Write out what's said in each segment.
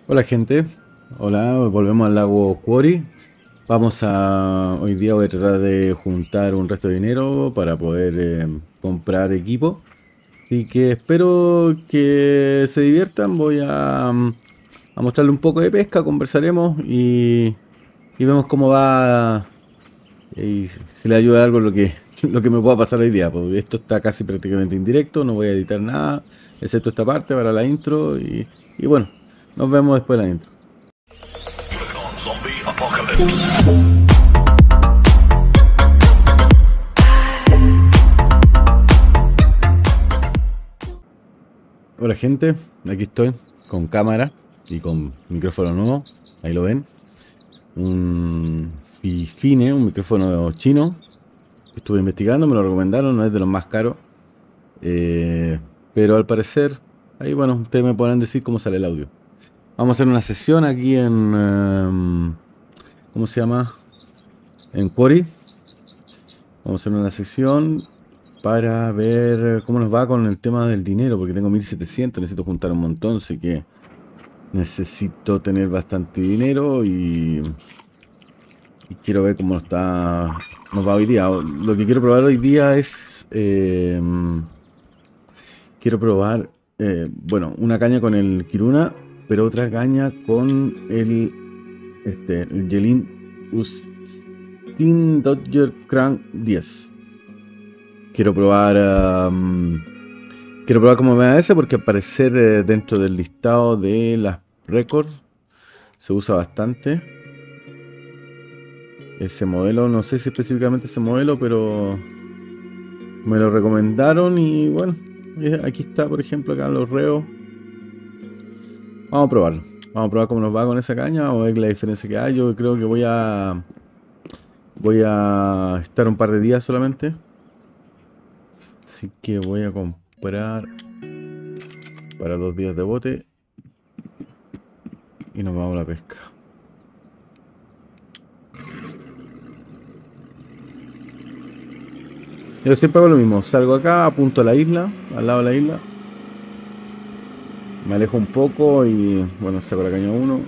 Hola gente, hola, volvemos al lago Quarry. Hoy día voy a tratar de juntar un resto de dinero para poder comprar equipo. Así que espero que se diviertan. A mostrarle un poco de pesca, conversaremos y vemos cómo va y si le ayuda algo lo que me pueda pasar hoy día. Porque esto está casi prácticamente indirecto, no voy a editar nada, excepto esta parte para la intro y bueno, nos vemos después de la intro. Zombie Apocalypse. Hola gente, aquí estoy con cámara y con micrófono nuevo, ahí lo ven. Un Fifine, un micrófono chino que estuve investigando, me lo recomendaron, no es de los más caros. eh, pero al parecer, ahí bueno, ustedes me podrán decir cómo sale el audio. Vamos a hacer una sesión aquí ¿cómo se llama? En Quarry. Vamos a hacer una sesión para ver cómo nos va con el tema del dinero, porque tengo 1700, necesito juntar un montón, así que necesito tener bastante dinero y quiero ver cómo nos va hoy día. Lo que quiero probar hoy día es... quiero probar, bueno, una caña con el Kiruna, pero otra caña con el Yelin Ustin Dodger Crank 10. Quiero probar... quiero probar cómo me va ese porque al parecer dentro del listado de las récords se usa bastante. Ese modelo, no sé si específicamente ese modelo, pero me lo recomendaron y bueno, aquí está, por ejemplo, acá los reos. Vamos a probarlo. Vamos a probar cómo nos va con esa caña, vamos a ver la diferencia que hay. Yo creo que voy a estar un par de días solamente. Así que voy a comprar para 2 días de bote y nos vamos a la pesca. Yo siempre hago lo mismo, salgo acá, apunto a la isla, al lado de la isla, me alejo un poco y bueno, saco la caña 1.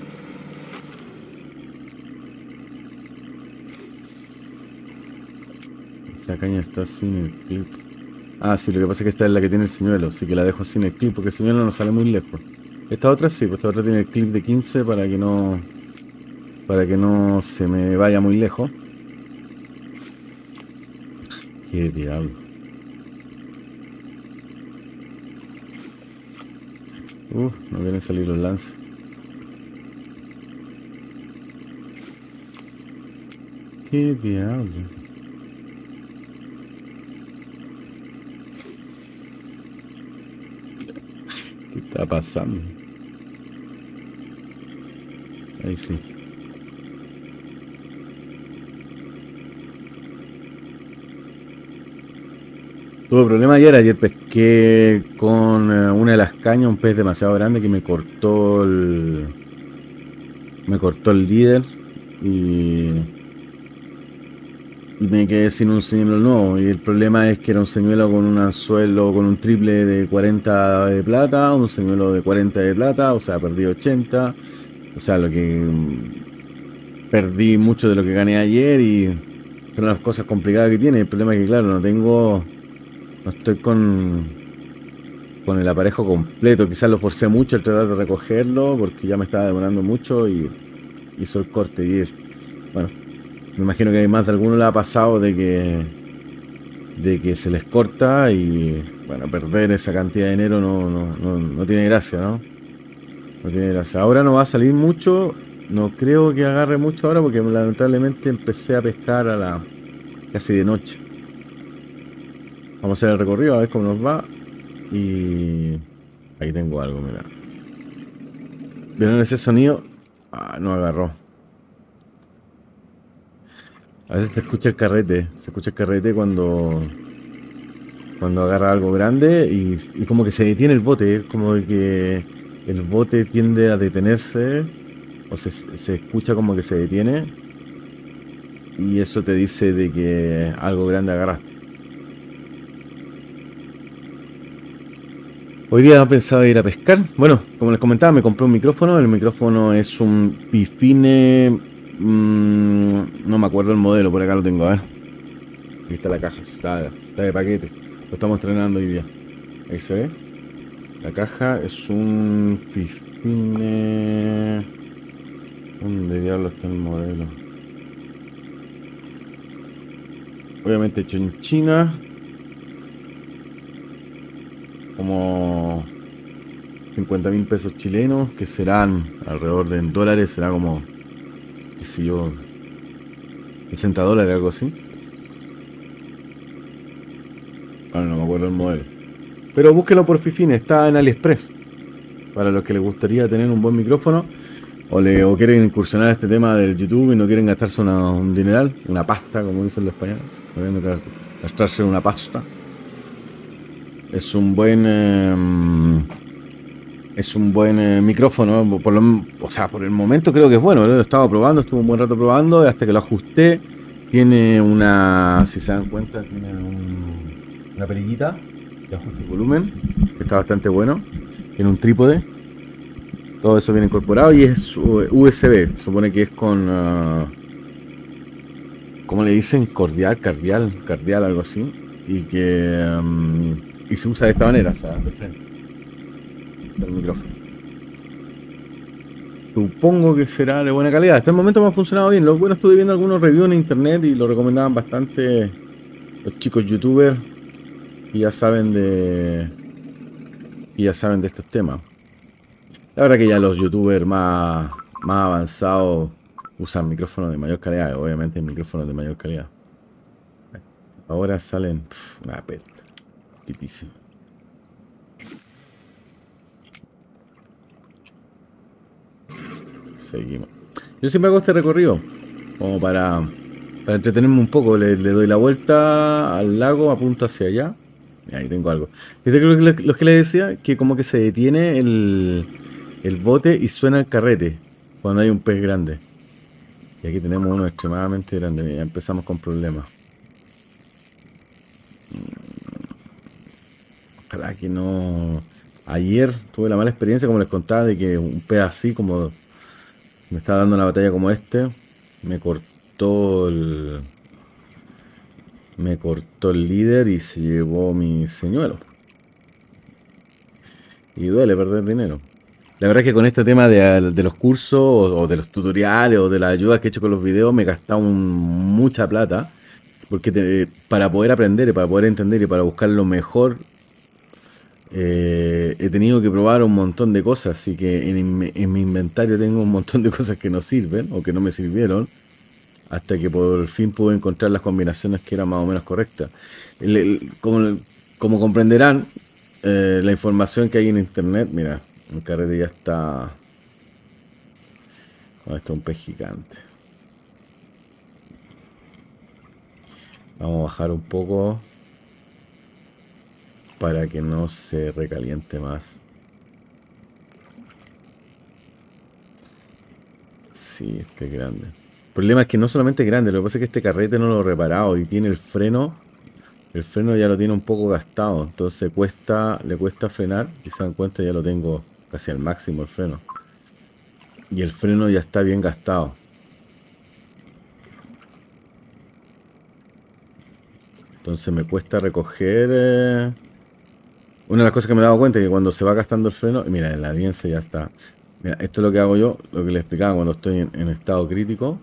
Esa caña está sin el clip. Ah, sí, lo que pasa es que esta es la que tiene el señuelo, así que la dejo sin el clip porque el señuelo no sale muy lejos. Esta otra sí, pues esta otra tiene el clip de 15 para que no se me vaya muy lejos. Qué diablo. No quieren salir los lances. Qué diablo. ¿Qué está pasando? Ahí sí. Tuve problema ayer pesqué con una de las cañas un pez demasiado grande que me cortó el líder y, y me quedé sin un señuelo nuevo. Y el problema es que era un señuelo con un anzuelo con un triple de 40 de plata, un señuelo de 40 de plata, o sea, perdí 80. O sea, perdí mucho de lo que gané ayer y son las cosas complicadas que tiene. El problema es que, claro, no estoy con el aparejo completo. Quizás lo forcé mucho al tratar de recogerlo porque ya me estaba demorando mucho y hizo el corte. Bueno, me imagino que hay más de alguno le ha pasado de que se les corta y, bueno, perder esa cantidad de dinero no tiene gracia, ¿no? No tiene gracia. Ahora no va a salir mucho. No creo que agarre mucho ahora porque lamentablemente empecé a pescar casi de noche. Vamos a hacer el recorrido a ver cómo nos va. Y ahí tengo algo, mira. ¿Vieron ese sonido? Ah, no agarró. A veces se escucha el carrete cuando agarra algo grande y como que se detiene el bote, es como que el bote tiende a detenerse o se escucha como que se detiene y eso te dice de que algo grande agarraste. Hoy día pensaba ir a pescar. Bueno, como les comentaba, me compré un micrófono. El micrófono es un Pifine. No me acuerdo el modelo, por acá lo tengo, a ver. Aquí está la caja, está de paquete. Lo estamos estrenando hoy día. Ahí se ve. La caja es un Pifine. ¿Dónde diablo está el modelo? Obviamente hecho en China. Como 50.000 pesos chilenos, que serán alrededor de en dólares, será como, qué sé yo, 60 dólares, algo así. Ahora no me acuerdo el modelo. Pero búsquelo por Fifine, está en AliExpress. Para los que les gustaría tener un buen micrófono o quieren incursionar a este tema del YouTube y no quieren gastarse un dineral, una pasta, como dicen los españoles, no quieren gastarse una pasta. Es un buen micrófono, o sea, por el momento creo que es bueno, lo he estado probando, estuve un buen rato probando, hasta que lo ajusté. Tiene una, si se dan cuenta, tiene una perillita de ajuste de volumen, que está bastante bueno. Tiene un trípode, todo eso viene incorporado y es USB, supone que es con, ¿cómo le dicen? Cardial, algo así. Y que y se usa de esta manera, o sea, de frente del micrófono. Supongo que será de buena calidad. Hasta el momento me ha funcionado bien. Bueno, estuve viendo algunos reviews en internet y lo recomendaban bastante los chicos youtubers que ya saben de estos temas. La verdad que ya los youtubers más avanzados usan micrófonos de mayor calidad, obviamente micrófonos de mayor calidad. Ahora salen una pesta, titísimo. Seguimos. Yo siempre hago este recorrido como para entretenerme un poco. Le doy la vuelta al lago, apunto hacia allá. Y ahí tengo algo. Lo que le decía, que como que se detiene el bote y suena el carrete cuando hay un pez grande. Y aquí tenemos uno extremadamente grande. Ya empezamos con problemas. Ojalá que no... Ayer tuve la mala experiencia, como les contaba, de que un pez así, como me estaba dando una batalla como este, me cortó el líder y se llevó mi señuelo. Y duele perder dinero. La verdad es que con este tema de los cursos o de los tutoriales o de las ayudas que he hecho con los videos me he gastado mucha plata. Porque para poder aprender y para poder entender y para buscar lo mejor, he tenido que probar un montón de cosas. Así que en mi inventario tengo un montón de cosas que no sirven o que no me sirvieron. Hasta que por fin pude encontrar las combinaciones que eran más o menos correctas. Como comprenderán, la información que hay en internet, mira, el carrete ya está... Oh, esto es un pez gigante. Vamos a bajar un poco para que no se recaliente más. Sí, este es grande. El problema es que no solamente es grande, lo que pasa es que este carrete no lo he reparado y tiene el freno. El freno ya lo tiene un poco gastado, entonces le cuesta frenar. Si se dan cuenta, ya lo tengo casi al máximo el freno. Y el freno ya está bien gastado. Entonces me cuesta recoger. Una de las cosas que me he dado cuenta es que cuando se va gastando el freno, mira, en la alianza ya está. Mira, esto es lo que hago yo, lo que les explicaba cuando estoy en estado crítico.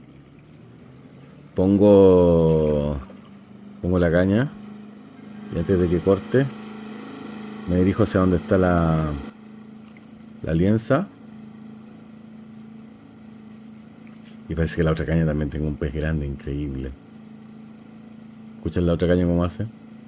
Pongo la caña y antes de que corte me dirijo hacia donde está la alianza. Y parece que la otra caña también tengo un pez grande, increíble. ¿Escuchan la otra caña cómo hace?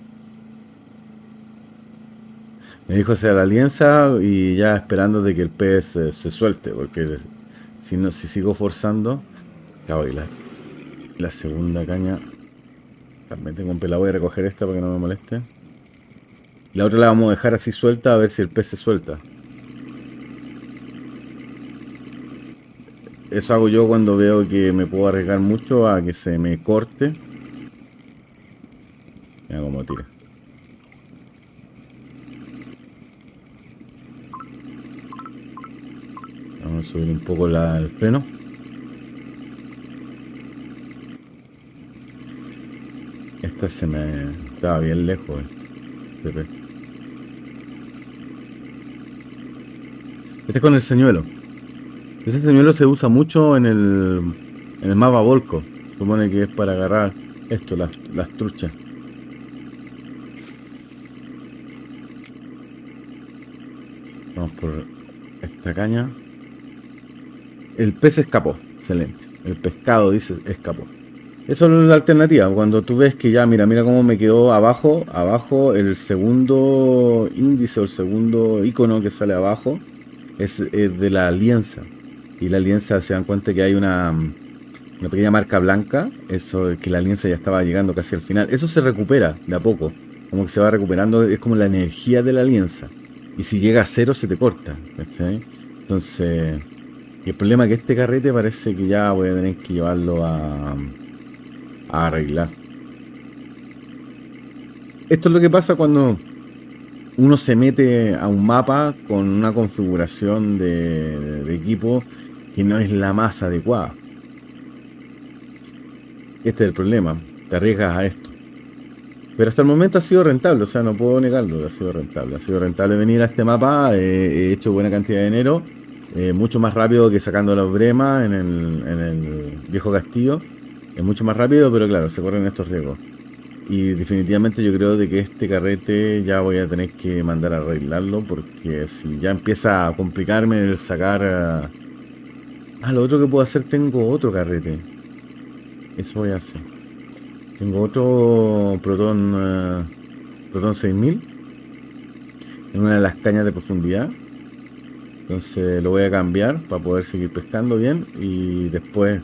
Me dijo hacia la alianza y ya esperando de que el pez se suelte, porque si sigo forzando, claro, y la segunda caña también tengo un pez. La voy a recoger esta para que no me moleste. La otra la vamos a dejar así suelta a ver si el pez se suelta. Eso hago yo cuando veo que me puedo arriesgar mucho a que se me corte. Mira cómo tira. Vamos a subir un poco el freno. Esta se me estaba bien lejos. Este es con el señuelo. Ese señuelo se usa mucho en el mapa Volco. Supone que es para agarrar esto, las truchas. Vamos por esta caña. El pez escapó. Excelente. El pescado, dice, escapó. Eso es la alternativa. Cuando tú ves que ya, mira cómo me quedó abajo. Abajo el segundo índice o el segundo icono que sale abajo es de la alianza. Y la alianza, se dan cuenta que hay una pequeña marca blanca. Eso es que la alianza ya estaba llegando casi al final. Eso se recupera de a poco. Como que se va recuperando. Es como la energía de la alianza. Y si llega a cero se te corta. ¿Sí? Entonces, y el problema es que este carrete parece que ya voy a tener que llevarlo a arreglar. Esto es lo que pasa cuando uno se mete a un mapa con una configuración de equipo que no es la más adecuada. Este es el problema. Te arriesgas a esto. Pero hasta el momento ha sido rentable, o sea, no puedo negarlo, ha sido rentable. Ha sido rentable venir a este mapa, he hecho buena cantidad de dinero, mucho más rápido que sacando la brema en el viejo castillo. Es mucho más rápido, pero claro, se corren estos riesgos. Y definitivamente yo creo de que este carrete ya voy a tener que mandar a arreglarlo, porque si ya empieza a complicarme el sacar... lo otro que puedo hacer, tengo otro carrete. Eso voy a hacer. Tengo otro Proton 6000 en una de las cañas de profundidad. Entonces lo voy a cambiar para poder seguir pescando bien. Y después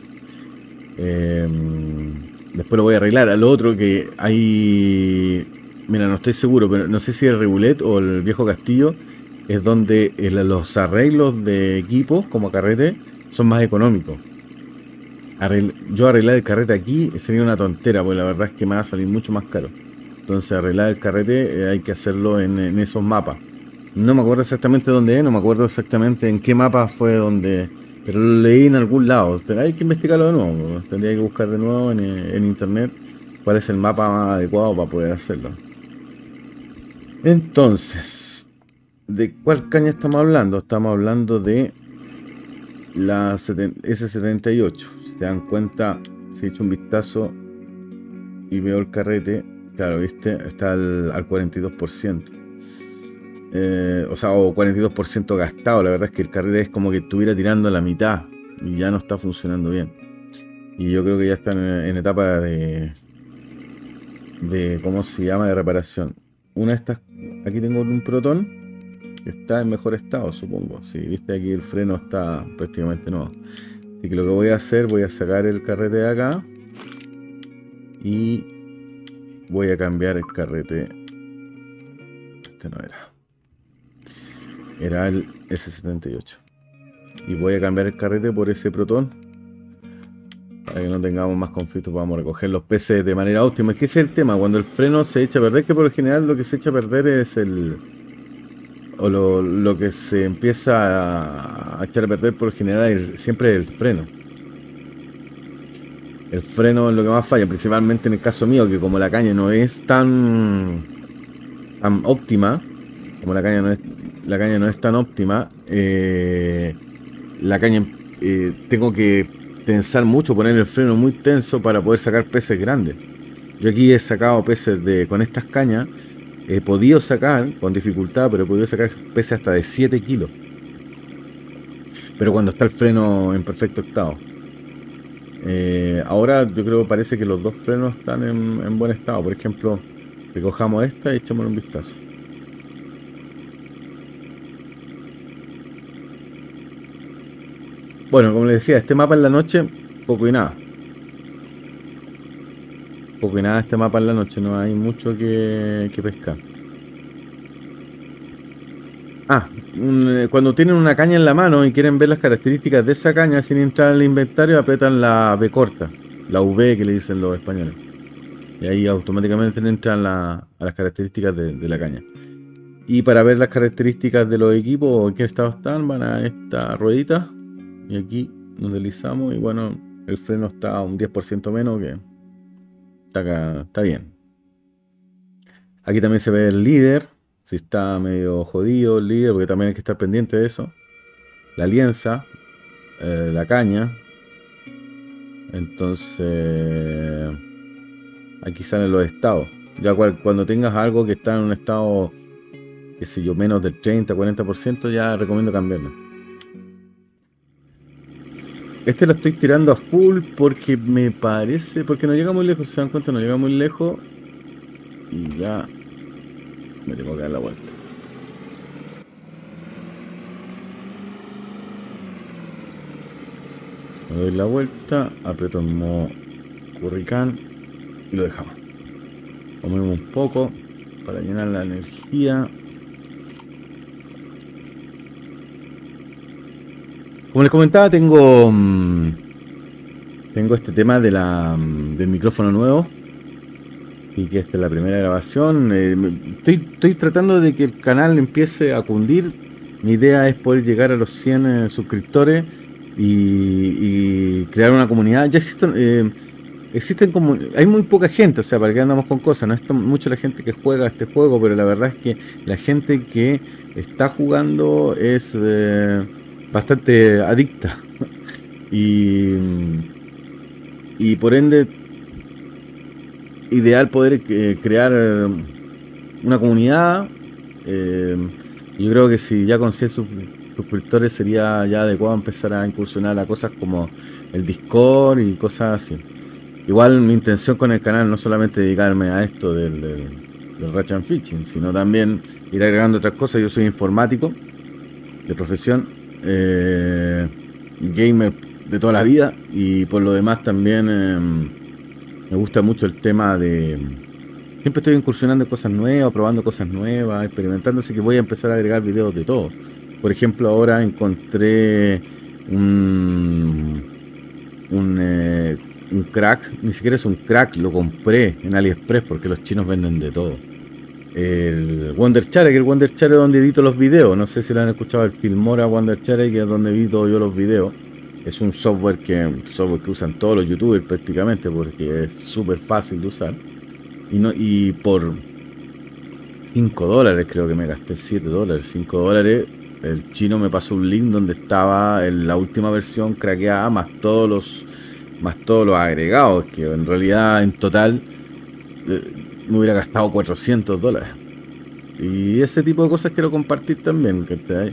lo voy a arreglar. A lo otro que hay... Mira, no estoy seguro, pero no sé si el Ribulet o el viejo castillo es donde los arreglos de equipos como carrete son más económicos. Yo arreglar el carrete aquí sería una tontera, porque la verdad es que me va a salir mucho más caro. Entonces arreglar el carrete hay que hacerlo en esos mapas. No me acuerdo exactamente dónde es, no me acuerdo exactamente en qué mapa fue donde... Pero lo leí en algún lado. Pero hay que investigarlo de nuevo. Tendría que buscar de nuevo en internet cuál es el mapa más adecuado para poder hacerlo. Entonces, ¿de cuál caña estamos hablando? Estamos hablando de la S78. Se dan cuenta, si he hecho un vistazo y veo el carrete, claro, viste, está al 42%. O sea, o 42% gastado. La verdad es que el carrete es como que estuviera tirando a la mitad y ya no está funcionando bien. Y yo creo que ya está en etapa de ¿cómo se llama? De reparación. Una de estas, aquí tengo un Proton que está en mejor estado, supongo. Si viste, aquí el freno está prácticamente nuevo. Así que lo que voy a hacer, voy a sacar el carrete de acá y voy a cambiar el carrete. Este no era el S78, y voy a cambiar el carrete por ese Proton para que no tengamos más conflictos. Vamos a recoger los peces de manera óptima. Es que ese es el tema, cuando el freno se echa a perder, que por lo general lo que se echa a perder es lo que se empieza a echar a perder por lo general siempre es el freno. El freno es lo que más falla, principalmente en el caso mío, que como la caña no es tan óptima, como la caña no es tan óptima, la caña tengo que tensar mucho, poner el freno muy tenso para poder sacar peces grandes. Yo aquí he sacado peces con estas cañas, he podido sacar con dificultad, pero he podido sacar peces hasta de 7 kilos. Pero cuando está el freno en perfecto estado. Ahora yo creo, parece que los dos frenos están en buen estado. Por ejemplo, recojamos esta y echémosle un vistazo. Bueno, como les decía, este mapa en la noche, poco y nada. Poco y nada este mapa en la noche, no hay mucho que pescar. Cuando tienen una caña en la mano y quieren ver las características de esa caña sin entrar al inventario, apretan la B corta, la V que le dicen los españoles. Y ahí automáticamente entran a las características de la caña. Y para ver las características de los equipos, en qué estado están, van a esta ruedita Y aquí nos deslizamos y bueno, el freno está a un 10% menos, que está bien. Aquí también se ve el líder, si está medio jodido el líder, porque también hay que estar pendiente de eso. La alianza, la caña. Entonces, aquí salen los estados. Ya cuando tengas algo que está en un estado, qué sé yo, menos del 30-40%, ya recomiendo cambiarlo. Este lo estoy tirando a full porque me parece, porque no llega muy lejos, si se dan cuenta, no llega muy lejos. Y ya me tengo que dar la vuelta. Me doy la vuelta, aprieto el modo Hurricane y lo dejamos. Comemos un poco para llenar la energía. Como les comentaba, tengo este tema de del micrófono nuevo. Y que esta es la primera grabación. Estoy tratando de que el canal empiece a cundir. Mi idea es poder llegar a los 100 suscriptores y crear una comunidad. Ya existen como... Hay muy poca gente, o sea, para que andamos con cosas. No es mucho la gente que juega este juego, pero la verdad es que la gente que está jugando es bastante adicta. Y por ende, ideal poder crear una comunidad. Yo creo que si ya con 100 suscriptores sería ya adecuado empezar a incursionar a cosas como el Discord y cosas así. Igual mi intención con el canal no solamente dedicarme a esto del Ratchet and Fishing, sino también ir agregando otras cosas. Yo soy informático de profesión, gamer de toda la vida, y por lo demás también me gusta mucho el tema de... Siempre estoy incursionando en cosas nuevas, probando cosas nuevas, experimentando, así que voy a empezar a agregar videos de todo. Por ejemplo, ahora encontré un crack, ni siquiera es un crack, lo compré en AliExpress porque los chinos venden de todo. El Wondershare, que el Wondershare es donde edito los videos. No sé si lo han escuchado, el Filmora Wondershare, que es donde edito yo los videos. Es un software que usan todos los youtubers prácticamente porque es súper fácil de usar. Y por $5, creo que me gasté $7, $5, el chino me pasó un link donde estaba la última versión craqueada más todos los agregados, que en realidad en total me hubiera gastado $400. Y ese tipo de cosas quiero compartir también, ¿cachai?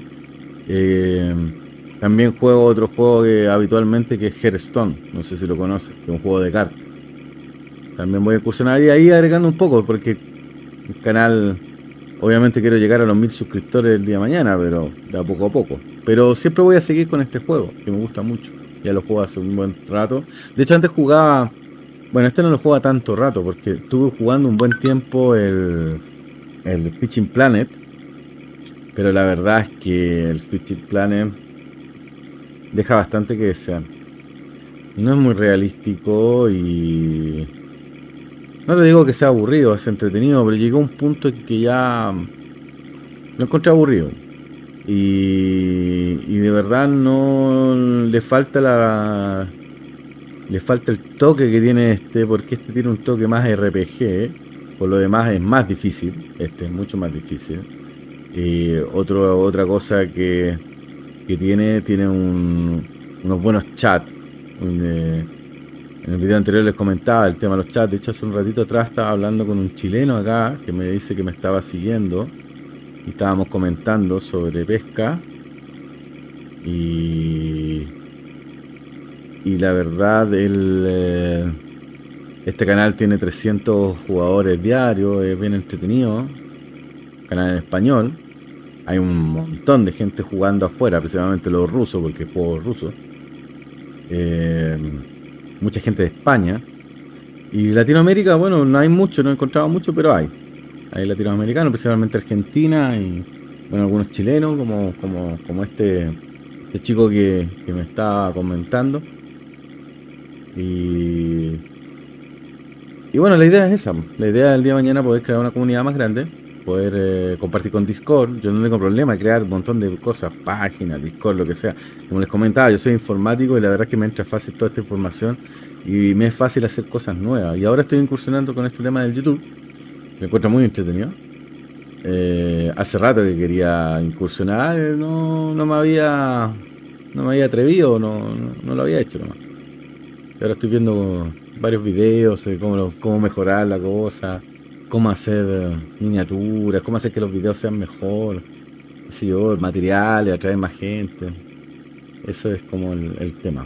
También juego otro juego que habitualmente, que es Hearthstone, no sé si lo conoces, que es un juego de cartas. También voy a incursionar y ahí agregando un poco, porque el canal, obviamente quiero llegar a los 1000 suscriptores el día de mañana, pero de poco a poco. Pero siempre voy a seguir con este juego, que me gusta mucho. Ya lo juego hace un buen rato. De hecho, antes jugaba... Bueno, este no lo juega tanto rato, porque estuve jugando un buen tiempo el Fishing Planet. Pero la verdad es que el Fishing Planet deja bastante que desear. No es muy realístico y... No te digo que sea aburrido, es entretenido, pero llegó un punto en que ya lo encontré aburrido. Y de verdad no le falta le falta el toque que tiene este, porque este tiene un toque más RPG, por lo demás es más difícil, este es mucho más difícil. Otra cosa que tiene unos buenos chats. En el video anterior les comentaba el tema de los chats. De hecho, hace un ratito atrás estaba hablando con un chileno acá que me dice que me estaba siguiendo y estábamos comentando sobre pesca. Y la verdad, este canal tiene 300 jugadores diarios, es bien entretenido. Canal en español. Hay un montón de gente jugando afuera, principalmente los rusos, porque es juego ruso. Mucha gente de España. Y Latinoamérica, bueno, no hay mucho, no he encontrado mucho, pero hay. Hay latinoamericanos, principalmente Argentina y bueno, algunos chilenos, como este chico que me estaba comentando. Y bueno, la idea es esa. La idea del día de mañana poder crear una comunidad más grande. poder compartir con Discord. Yo no tengo problema crear un montón de cosas, páginas, Discord, lo que sea. Como les comentaba, yo soy informático y la verdad es que me entra fácil toda esta información y me es fácil hacer cosas nuevas. Y ahora estoy incursionando con este tema del YouTube. Me encuentro muy entretenido. Hace rato que quería incursionar, no me había atrevido, no lo había hecho nomás. Y ahora estoy viendo varios videos, cómo mejorar la cosa, cómo hacer miniaturas, cómo hacer que los videos sean mejor, qué sé yo, materiales, atraer más gente. Eso es como el tema.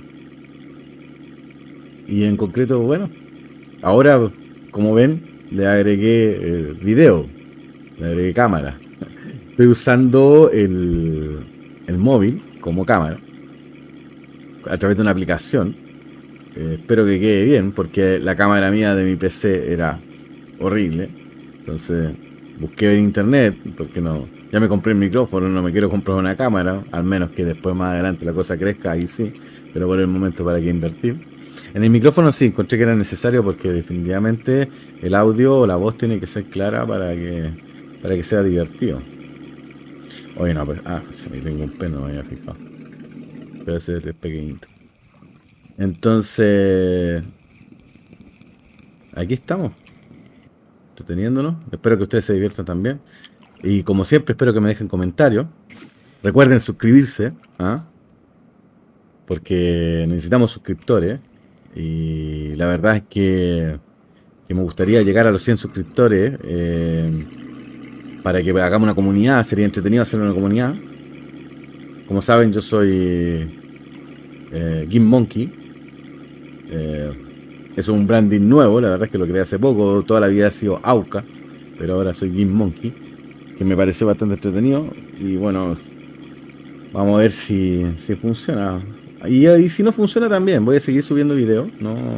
Y en concreto, bueno, ahora, como ven, le agregué video, le agregué cámara. Estoy usando el móvil como cámara a través de una aplicación. Espero que quede bien porque la cámara mía de mi PC era horrible. Entonces busqué en internet porque no, ya me compré el micrófono, no me quiero comprar una cámara, al menos que después más adelante la cosa crezca, ahí sí, pero por el momento para qué invertir. En el micrófono sí, encontré que era necesario porque definitivamente el audio o la voz tiene que ser clara para que sea divertido. Oye, no, pues, si me tengo un pelo, no me había fijado. Debe ser pequeñito. Entonces, aquí estamos, entreteniéndonos. Espero que ustedes se diviertan también. Y como siempre, espero que me dejen comentarios. Recuerden suscribirse, ¿ah? Porque necesitamos suscriptores. Y la verdad es que me gustaría llegar a los 100 suscriptores para que hagamos una comunidad. Sería entretenido hacer una comunidad. Como saben, yo soy Game Monkey. Es un branding nuevo, la verdad es que lo creé hace poco. Toda la vida ha sido Auca, pero ahora soy Game Monkey, que me pareció bastante entretenido. Y bueno, vamos a ver si funciona. Y si no funciona también, voy a seguir subiendo videos.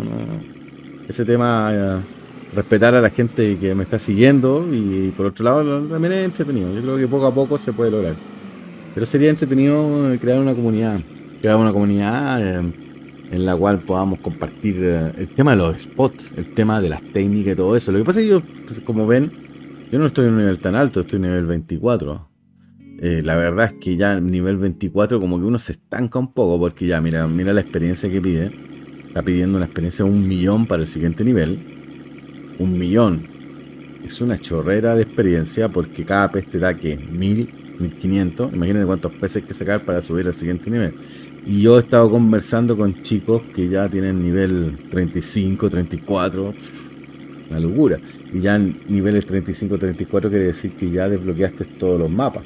Ese tema, respetar a la gente que me está siguiendo. Y por otro lado, también es entretenido. Yo creo que poco a poco se puede lograr. Pero sería entretenido crear una comunidad. Crear una comunidad en la cual podamos compartir el tema de los spots, el tema de las técnicas y todo eso. Lo que pasa es que yo, pues, como ven, yo no estoy en un nivel tan alto, estoy en nivel 24. La verdad es que ya en nivel 24 como que uno se estanca un poco porque ya mira la experiencia que pide. Está pidiendo una experiencia de 1.000.000 para el siguiente nivel. 1.000.000. Es una chorrera de experiencia porque cada pez te da que 1.000, 1.500. Imagínense cuántos peces hay que sacar para subir al siguiente nivel. Y yo he estado conversando con chicos que ya tienen nivel 35, 34. Una locura. Y ya en niveles 35, 34 quiere decir que ya desbloqueaste todos los mapas.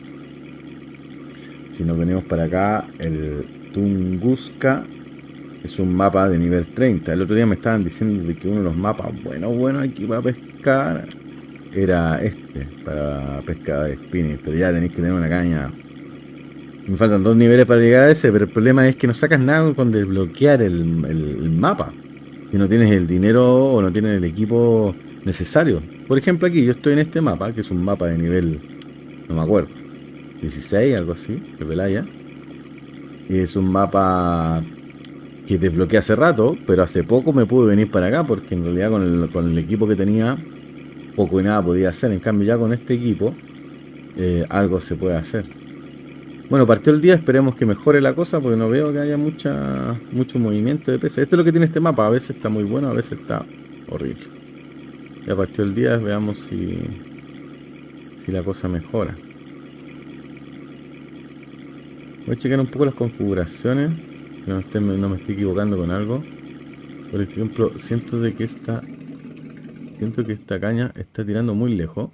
Si nos venimos para acá, el Tunguska es un mapa de nivel 30. El otro día me estaban diciendo de que uno de los mapas bueno aquí para pescar era este, para pesca de spinning. Pero ya tenéis que tener una caña. Me faltan 2 niveles para llegar a ese, pero el problema es que no sacas nada con desbloquear el mapa. Si no tienes el dinero o no tienes el equipo necesario. Por ejemplo, aquí yo estoy en este mapa, que es un mapa de nivel, no me acuerdo, 16, algo así, de Pelaya. Y es un mapa que desbloqueé hace rato, pero hace poco me pude venir para acá, porque en realidad con el equipo que tenía, poco y nada podía hacer. En cambio ya con este equipo, algo se puede hacer. Bueno, partió el día, esperemos que mejore la cosa, porque no veo que haya mucho movimiento de peces. Esto es lo que tiene este mapa, a veces está muy bueno, a veces está horrible. Ya partió el día, veamos si la cosa mejora. Voy a checar un poco las configuraciones, que no me estoy equivocando con algo. Por ejemplo, siento que esta caña está tirando muy lejos.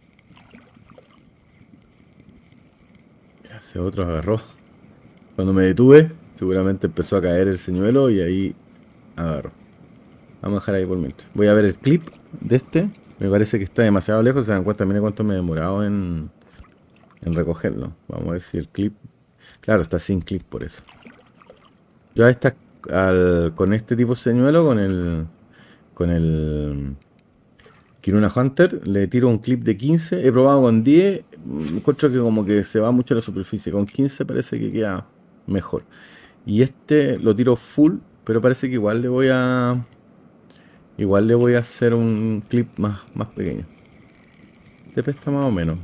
Ese otro agarró. Cuando me detuve, seguramente empezó a caer el señuelo y ahí agarró. Vamos a dejar ahí por mientras. Voy a ver el clip de este. Me parece que está demasiado lejos. Se dan cuenta, mira cuánto me he demorado en recogerlo. Vamos a ver si el clip... Claro, está sin clip por eso. Yo a esta, con este tipo de señuelo, con el Kiruna Hunter, le tiro un clip de 15. He probado con 10. Encuentro que como que se va mucho a la superficie. Con 15 parece que queda mejor. Y este lo tiro full, pero parece que igual le voy a hacer un clip más pequeño. Este pesta más o menos.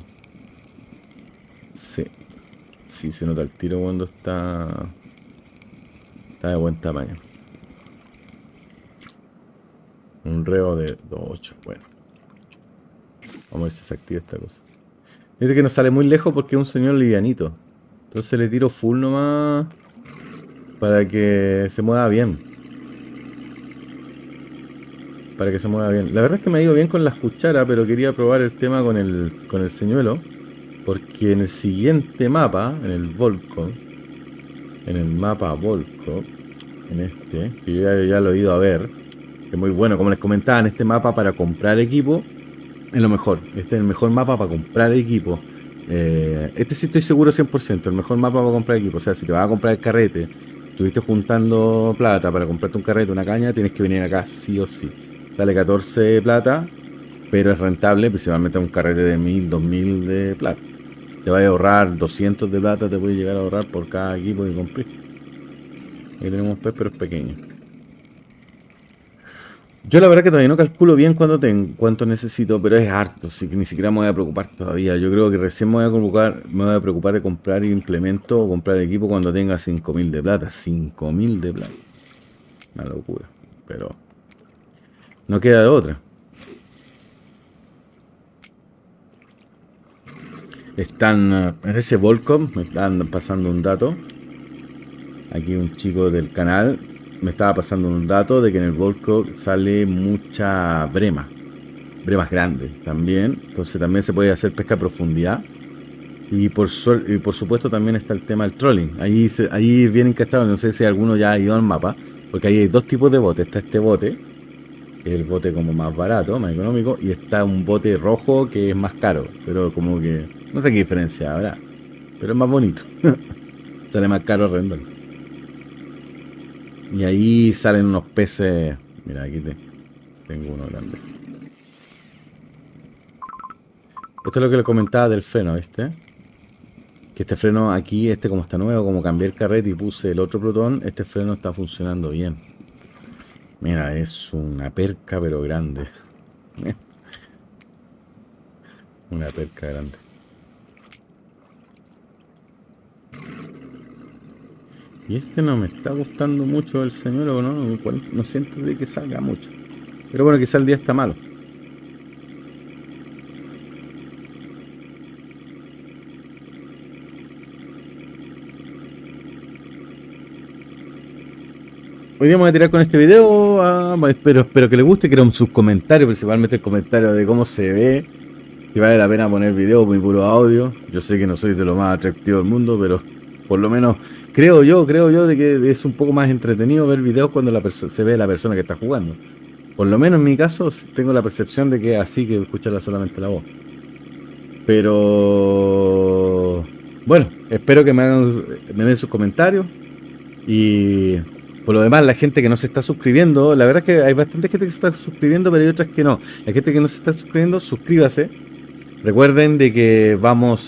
Sí. Sí, se nota el tiro cuando está de buen tamaño. Un reo de 2.8. Bueno. Vamos a ver si se activa esta cosa. Dice que no sale muy lejos porque es un señor livianito. Entonces le tiro full nomás para que se mueva bien. Para que se mueva bien. La verdad es que me ha ido bien con las cucharas, pero quería probar el tema con el señuelo. Porque en el siguiente mapa, en el Volco, en el mapa Volco, en este, que yo ya lo he ido a ver, que es muy bueno, como les comentaba, en este mapa para comprar equipo, es lo mejor. Este es el mejor mapa para comprar equipo. Este sí estoy seguro 100%, el mejor mapa para comprar equipo. O sea, si te vas a comprar el carrete, estuviste juntando plata para comprarte un carrete, una caña, tienes que venir acá sí o sí. Sale 14 plata, pero es rentable, principalmente un carrete de 1000, 2000 de plata. Te va a ahorrar 200 de plata, te puede llegar a ahorrar por cada equipo que compré. Aquí tenemos un pez, pero es pequeño. Yo la verdad que todavía no calculo bien cuánto necesito, pero es harto, así que ni siquiera me voy a preocupar todavía. Yo creo que recién me voy a preocupar de comprar implemento o comprar equipo cuando tenga 5000 de plata. 5000 de plata. Una locura, pero no queda de otra. Están en ese Volcom, me están pasando un dato. Aquí un chico del canal me estaba pasando un dato de que en el Volco sale mucha brema. Bremas grandes también. Entonces también se puede hacer pesca a profundidad. Y por supuesto también está el tema del trolling. Ahí viene encastrado, no sé si alguno ya ha ido al mapa. Porque ahí hay dos tipos de botes. Está este bote, que es el bote como más barato, más económico. Y está un bote rojo que es más caro. Pero como que no sé qué diferencia habrá. Pero es más bonito. Sale más caro arrendarlo. Y ahí salen unos peces. Mira, aquí tengo uno grande. Esto es lo que le comentaba del freno, ¿viste? Que este freno aquí, como está nuevo, como cambié el carrete y puse el otro protón, este freno está funcionando bien. Mira, es una perca pero grande. Una perca grande. Y este no me está gustando mucho el señuelo, ¿no? No siento de que salga mucho. Pero bueno, quizá el día está malo. Hoy día me voy a tirar con este video. Espero que les guste. Quiero sus comentarios, principalmente el comentario de cómo se ve. Si vale la pena poner video muy puro audio. Yo sé que no soy de lo más atractivo del mundo, pero por lo menos creo yo de que es un poco más entretenido ver videos cuando se ve la persona que está jugando. Por lo menos en mi caso tengo la percepción de que es así, que escucharla solamente la voz. Pero bueno, espero que me den sus comentarios. Y por lo demás, la gente que no se está suscribiendo, la verdad es que hay bastante gente que se está suscribiendo, pero hay otras que no. La gente que no se está suscribiendo, suscríbase. Recuerden de que vamos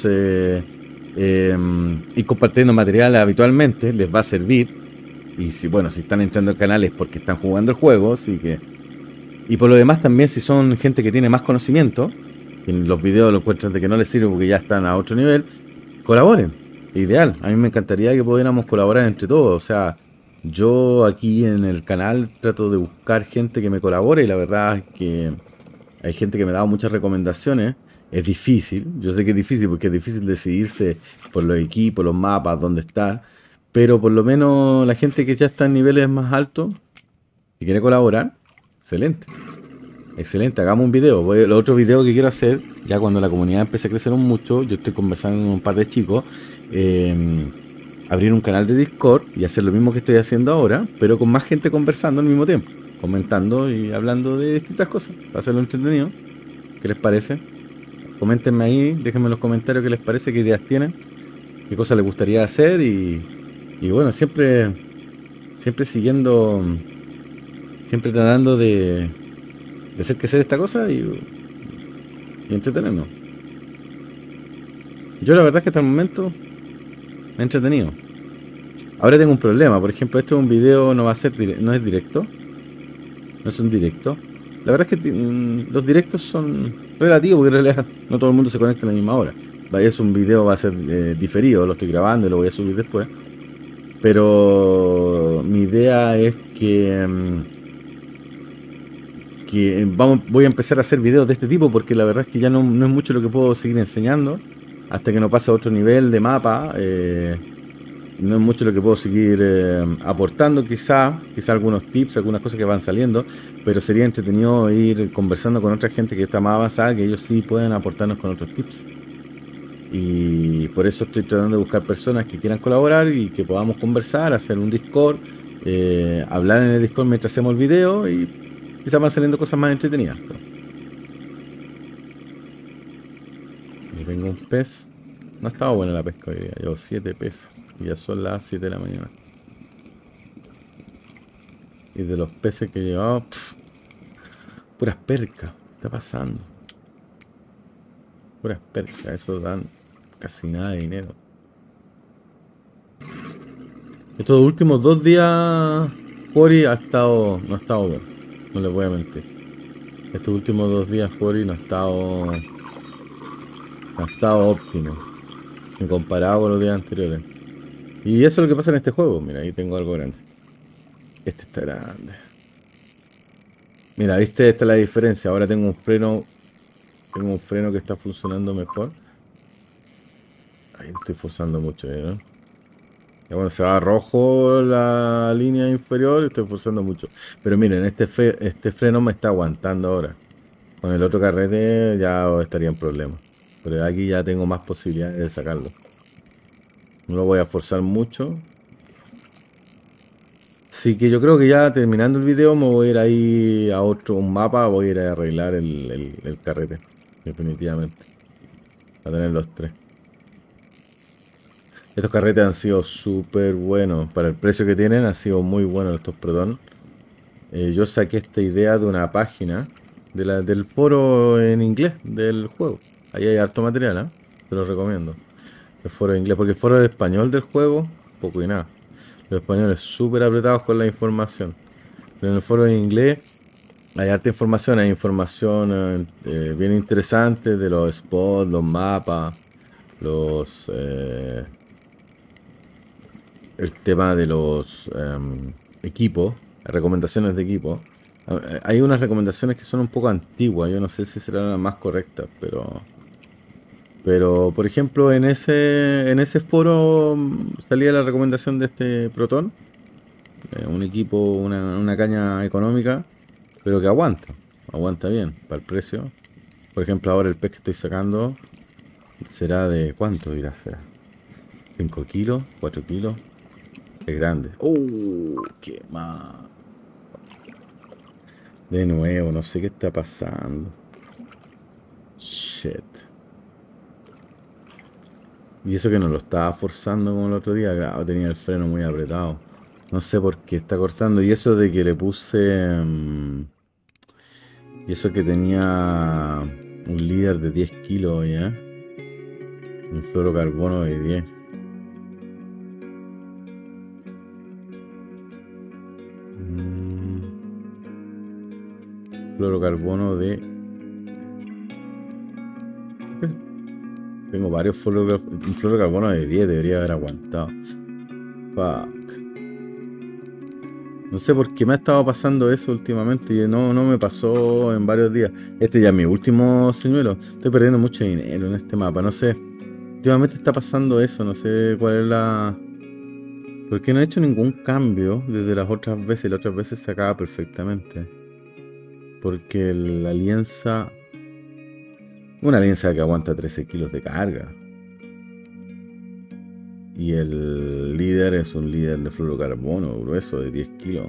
ir compartiendo material habitualmente, les va a servir. Y si están entrando al canal es porque están jugando el juego, así que. Y por lo demás también, si son gente que tiene más conocimiento, en los videos lo encuentran de que no les sirve porque ya están a otro nivel, colaboren. Ideal, a mí me encantaría que pudiéramos colaborar entre todos. O sea, yo aquí en el canal trato de buscar gente que me colabore y la verdad es que hay gente que me ha dado muchas recomendaciones. Es difícil, yo sé que es difícil porque es difícil decidirse por los equipos, los mapas, dónde estar, pero por lo menos la gente que ya está en niveles más altos y quiere colaborar, excelente. Excelente, hagamos un video. El otro video que quiero hacer, ya cuando la comunidad empiece a crecer mucho, yo estoy conversando con un par de chicos, abrir un canal de Discord y hacer lo mismo que estoy haciendo ahora, pero con más gente conversando al mismo tiempo, comentando y hablando de distintas cosas, para hacerlo entretenido. ¿Qué les parece? Coméntenme ahí, déjenme en los comentarios qué les parece, qué ideas tienen, qué cosas les gustaría hacer y bueno, siempre siguiendo, siempre tratando de hacer crecer esta cosa y entretenernos. Yo la verdad es que hasta el momento me he entretenido. Ahora tengo un problema, por ejemplo, este es un video, no es directo, no es un directo. La verdad es que los directos son relativos, porque en realidad no todo el mundo se conecta a la misma hora. Vaya, es un video, va a ser diferido, lo estoy grabando y lo voy a subir después. Pero mi idea es que voy a empezar a hacer videos de este tipo, porque la verdad es que ya no es mucho lo que puedo seguir enseñando hasta que no pase a otro nivel de mapa. No es mucho lo que puedo seguir aportando, quizá algunos tips, algunas cosas que van saliendo, pero sería entretenido ir conversando con otra gente que está más avanzada, que ellos sí pueden aportarnos con otros tips. Y por eso estoy tratando de buscar personas que quieran colaborar y que podamos conversar, hacer un Discord, hablar en el Discord mientras hacemos el video, y quizás van saliendo cosas más entretenidas. Y tengo un pez. No ha estado buena la pesca hoy día. Llevo 7 peces. Y ya son las 7 de la mañana. Y de los peces que he llevado, puras percas. ¿Qué está pasando? Puras percas. Eso dan casi nada de dinero. Estos últimos 2 días, Fori no ha estado bueno. No les voy a mentir. Estos últimos 2 días, Fori no ha estado óptimo. En comparado con los días anteriores. Y eso es lo que pasa en este juego. Mira, ahí tengo algo grande. Este está grande. Mira, ¿viste? Esta es la diferencia. Ahora tengo un freno. Tengo un freno que está funcionando mejor. Ahí estoy forzando mucho, ¿no? Ya cuando se va rojo la línea inferior, estoy forzando mucho. Pero miren, este freno me está aguantando ahora. Con el otro carrete ya estaría en problemas. Pero aquí ya tengo más posibilidades de sacarlo. No lo voy a forzar mucho. Así que yo creo que ya terminando el video me voy a ir ahí a un mapa. Voy a ir a arreglar el carrete. Definitivamente. A tener los 3. Estos carretes han sido súper buenos. Para el precio que tienen, han sido muy buenos estos Proton. Yo saqué esta idea de una página del foro en inglés del juego. Ahí hay harto material, ¿eh? Te lo recomiendo. El foro en inglés, porque el foro en español del juego, poco y nada. Los españoles súper apretados con la información. Pero en el foro en inglés hay harta información. Hay información bien interesante de los spots, los mapas, los... el tema de los equipos, recomendaciones de equipo. Hay unas recomendaciones que son un poco antiguas, yo no sé si serán las más correctas, pero por ejemplo en ese foro salía la recomendación de este Proton, un equipo, una caña económica, pero que aguanta bien para el precio. Por ejemplo, ahora el pez que estoy sacando será de, ¿cuánto dirá ser? ¿5 kilos? ¿4 kilos? Es grande. ¡Qué mal! De nuevo, no sé qué está pasando. Shit. Y eso que no lo estaba forzando como el otro día, claro, tenía el freno muy apretado. No sé por qué está cortando. Y eso de que le puse... y eso que tenía un líder de 10 kilos, ¿ya? Un fluorocarbono de 10. Fluorocarbono de... Tengo varios fluorocarbono de 10, debería haber aguantado. Fuck. No sé por qué me ha estado pasando eso últimamente y no me pasó en varios días. Este ya es mi último señuelo. Estoy perdiendo mucho dinero en este mapa, no sé. Últimamente está pasando eso, no sé cuál es la... Porque no he hecho ningún cambio desde las otras veces. Las otras veces se acaba perfectamente. Porque la alianza... Una alianza que aguanta 13 kilos de carga. Y el líder es un líder de fluorocarbono grueso de 10 kilos.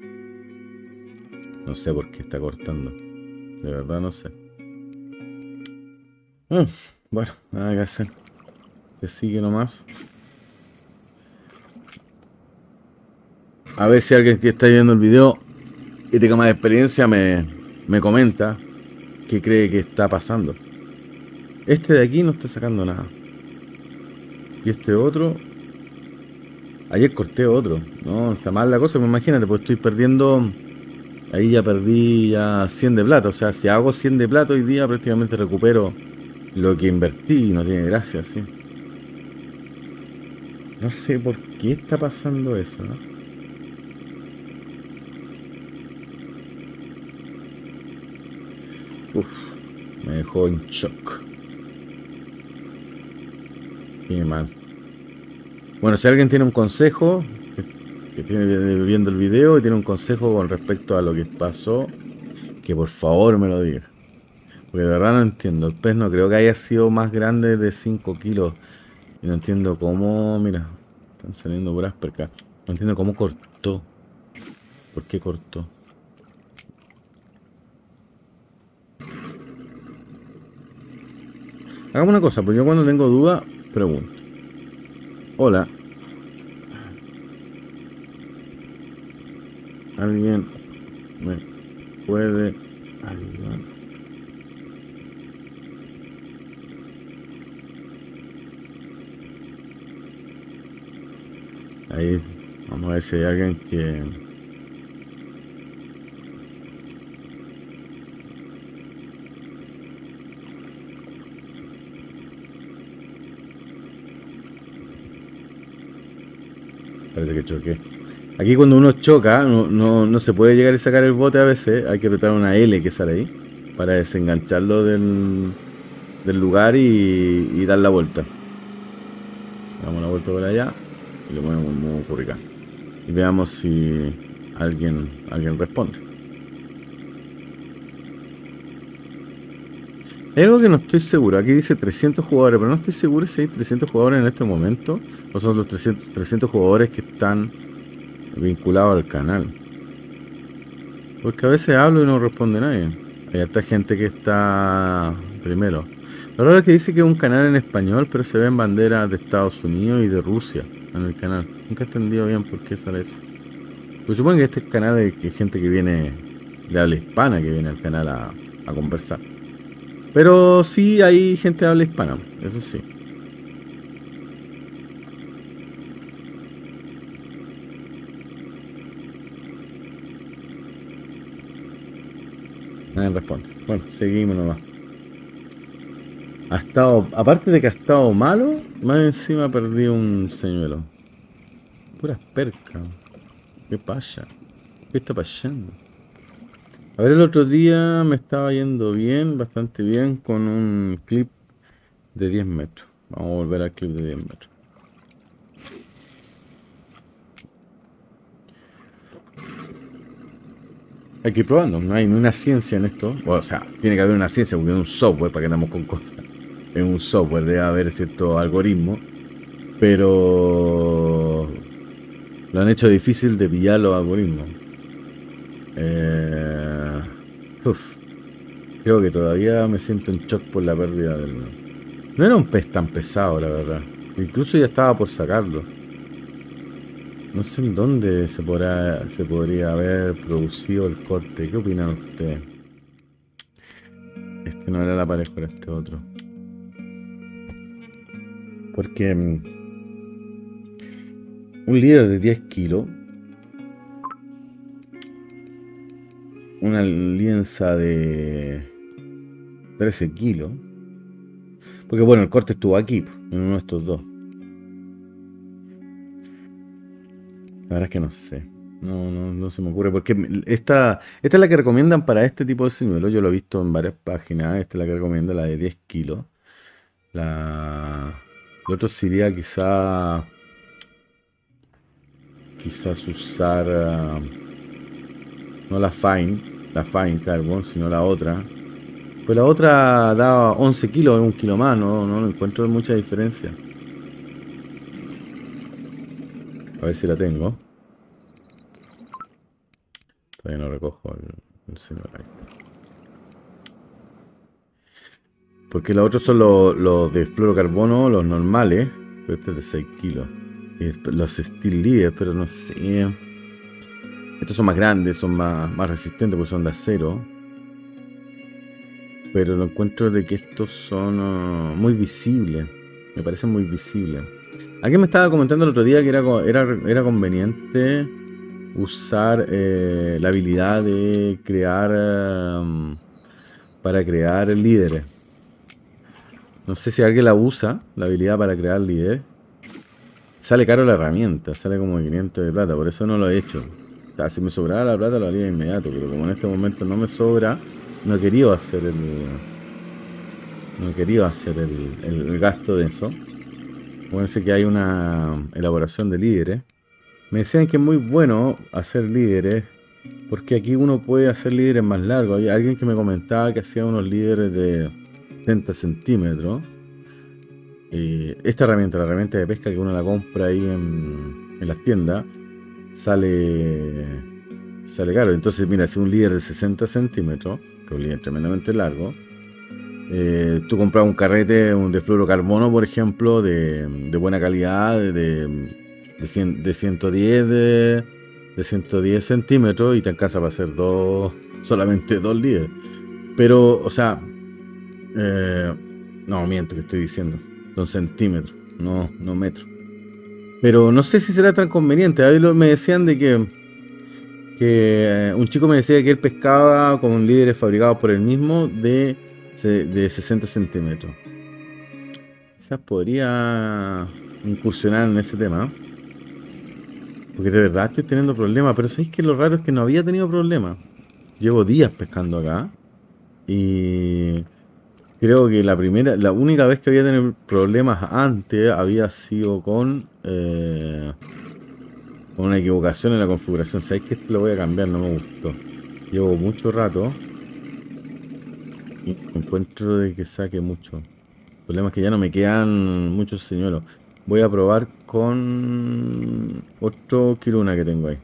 No sé por qué está cortando. De verdad no sé. Bueno, nada que hacer. Se sigue nomás. A ver si alguien que está viendo el video y tenga más experiencia me comenta qué cree que está pasando. Este de aquí no está sacando nada. Y este otro... Ayer corté otro. No, está mal la cosa, pues imagínate, pues estoy perdiendo Ahí ya perdí ya 100 de plata. O sea, si hago 100 de plata hoy día, prácticamente recupero lo que invertí. No tiene gracia, sí. No sé por qué está pasando eso, ¿no? Uf, me dejó en shock. Qué mal. Bueno, si alguien tiene un consejo, que tiene viendo el video y tiene un consejo con respecto a lo que pasó, que por favor me lo diga. Porque de verdad no entiendo. El pez no creo que haya sido más grande de 5 kilos. Y no entiendo cómo. Mira, están saliendo puras percas. No entiendo cómo cortó. ¿Por qué cortó? Hagamos una cosa, pues yo cuando tengo duda, pregunto. Hola, ¿alguien me puede ayudar? Ahí, vamos a ver si hay alguien que... Parece que choqué. Aquí cuando uno choca, no se puede llegar y sacar el bote a veces. Hay que apretar una L que sale ahí para desengancharlo del lugar y dar la vuelta. Damos la vuelta por allá y lo ponemos en modo curricán. Y veamos si alguien responde. Hay algo que no estoy seguro. Aquí dice 300 jugadores, pero no estoy seguro si hay 300 jugadores en este momento o son los 300 jugadores que están vinculados al canal. Porque a veces hablo y no responde nadie. Hay harta gente que está primero. Lo raro es que dice que es un canal en español, pero se ven banderas de Estados Unidos y de Rusia en el canal. Nunca he entendido bien por qué sale eso. Pues supongo que este es canal de gente que viene de habla hispana, que viene al canal a conversar. Pero sí hay gente de habla hispana, eso sí. Nadie responde. Bueno, seguimos nomás. Ha estado, aparte de que ha estado malo, más encima perdí un señuelo. Puras percas. ¿Qué pasa? ¿Qué está pasando? A ver, el otro día me estaba yendo bien, bastante bien, con un clip de 10 metros. Vamos a volver al clip de 10 metros. Hay que ir probando, no hay una ciencia en esto. O sea, tiene que haber una ciencia porque es un software, para que andamos con cosas. Es un software, debe haber cierto algoritmo. Pero lo han hecho difícil de pillar los algoritmos. Uf, creo que todavía me siento en shock por la pérdida del... No era un pez tan pesado, la verdad. Incluso ya estaba por sacarlo. No sé en dónde se podría haber producido el corte. ¿Qué opinan ustedes? Este no era la pareja, era este otro. Porque un líder de 10 kilos, una lienza de 13 kilos. Porque bueno, el corte estuvo aquí, en uno de estos dos. La verdad es que no sé. No se me ocurre. Porque esta es la que recomiendan para este tipo de señuelos. Yo lo he visto en varias páginas. Esta es la que recomienda, la de 10 kilos. Lo otro sería quizás usar no la Fine Carbon, sino la otra. Pues la otra da 11 kilos, es un kilo más, no encuentro mucha diferencia. A ver si la tengo. Todavía no recojo el señor ahí. Porque los otros son los de fluorocarbono, los normales. Pero este es de 6 kilos. Y los Steel Leader, pero no sé. Estos son más grandes, son más resistentes porque son de acero. Pero lo encuentro de que estos son muy visibles. Me parecen muy visibles. Alguien me estaba comentando el otro día que era conveniente usar la habilidad de crear para crear líderes. No sé si alguien la usa, la habilidad para crear líderes. Sale caro la herramienta, sale como 500 de plata, por eso no lo he hecho. O sea, si me sobrara la plata lo haría de inmediato, pero como en este momento no me sobra, no he querido hacer el gasto de eso. Acuérdense que hay una elaboración de líderes. Me decían que es muy bueno hacer líderes, porque aquí uno puede hacer líderes más largos. Hay alguien que me comentaba que hacía unos líderes de 70 centímetros. Esta herramienta, la herramienta de pesca que uno la compra ahí en las tiendas, sale caro. Entonces, mira, si un líder de 60 centímetros, que es un líder tremendamente largo, tú compras un carrete de fluorocarbono, por ejemplo, de buena calidad, de 110 de 110 centímetros y te alcanza para hacer solamente dos líderes. Pero, o sea, no, miento que estoy diciendo. Son centímetros, no metros. Pero no sé si será tan conveniente. A mí me decían de que un chico me decía que él pescaba con líderes fabricados por él mismo de 60 centímetros. Quizás podría incursionar en ese tema. Porque de verdad estoy teniendo problemas. Pero ¿sabéis que lo raro es que no había tenido problemas? Llevo días pescando acá. Y creo que la única vez que había tenido problemas antes había sido con una equivocación en la configuración. Sabéis que esto lo voy a cambiar, no me gustó. Llevo mucho rato y encuentro de que saque mucho. El problema es que ya no me quedan muchos señuelos. Voy a probar con otro Kiruna que tengo ahí.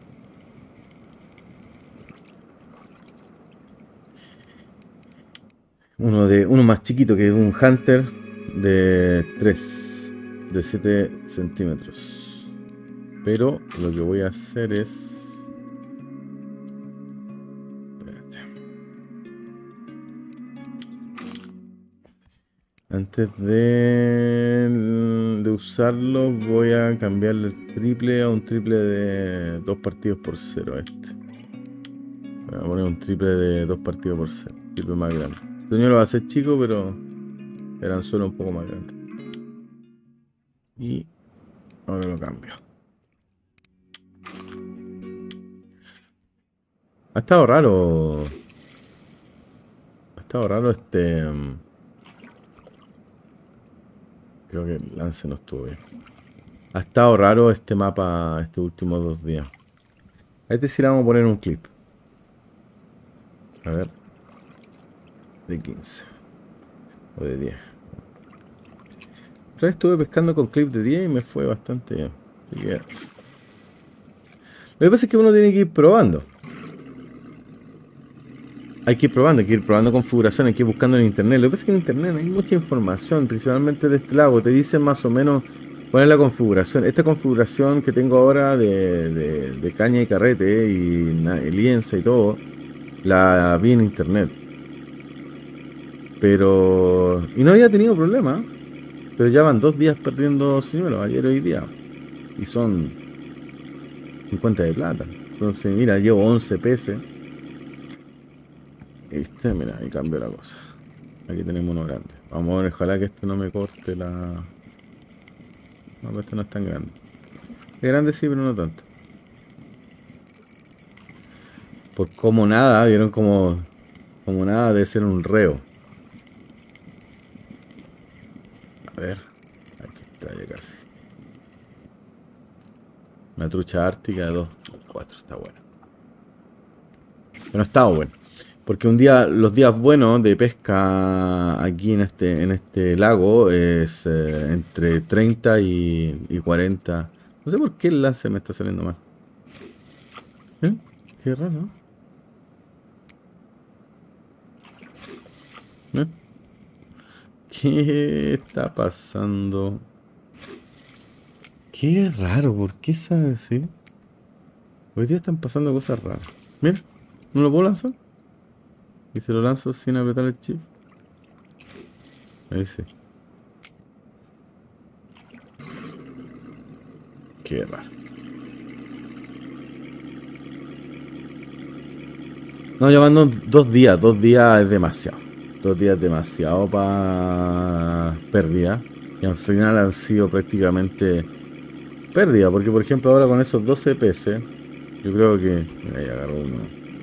Uno más chiquito, que es un Hunter de 7 centímetros. Pero lo que voy a hacer es... Espérate. Antes de usarlo, voy a cambiarle el triple a un triple de 2 partidos por 0 a este. Voy a poner un triple de 2 partidos por 0. Triple más grande. El señor va a ser chico, pero el anzuelo un poco más grande. Y ahora lo cambio. Ha estado raro. Ha estado raro este. Creo que el lance no estuvo bien. Ha estado raro este mapa estos últimos 2 días. A este sí le vamos a poner un clip. A ver. De 15. O de 10. Otra vez estuve pescando con clip de 10 y me fue bastante bien. Así que... Lo que pasa es que uno tiene que ir probando. Hay que ir probando configuraciones, hay que ir buscando en internet. Lo que pasa es que en internet hay mucha información, principalmente de este lago. Te dicen más o menos cuál es la configuración. Esta configuración que tengo ahora de caña y carrete y lienza y todo, la vi en internet. Pero... Y no había tenido problema. Pero ya van 2 días perdiendo señuelos, ayer y hoy día. Y son 50 de plata. Entonces, mira, llevo 11 peces. ¿Viste? Mira, ahí cambió la cosa. Aquí tenemos uno grande. Vamos a ver, ojalá que esto no me corte la... No, pero esto no es tan grande. Es grande sí, pero no tanto. Por como nada, vieron como nada debe ser un reo. A ver, aquí está ya casi. Una trucha ártica de 2,4, está bueno. Pero estaba bueno. Porque los días buenos de pesca aquí en este lago es entre 30 y 40. No sé por qué el lance me está saliendo mal. ¿Eh? Qué raro, ¿no? ¿Eh? ¿Qué está pasando? Qué raro, ¿por qué sabe así? Hoy día están pasando cosas raras. Mira, ¿no lo puedo lanzar? Y se lo lanzo sin apretar el chip. Ahí sí. Qué raro. No, llevando 2 días. 2 días es demasiado. 2 días es demasiado para pérdida. Y al final han sido prácticamente pérdida. Porque por ejemplo ahora con esos 12 peces, yo creo que... Mira, ahí agarró uno.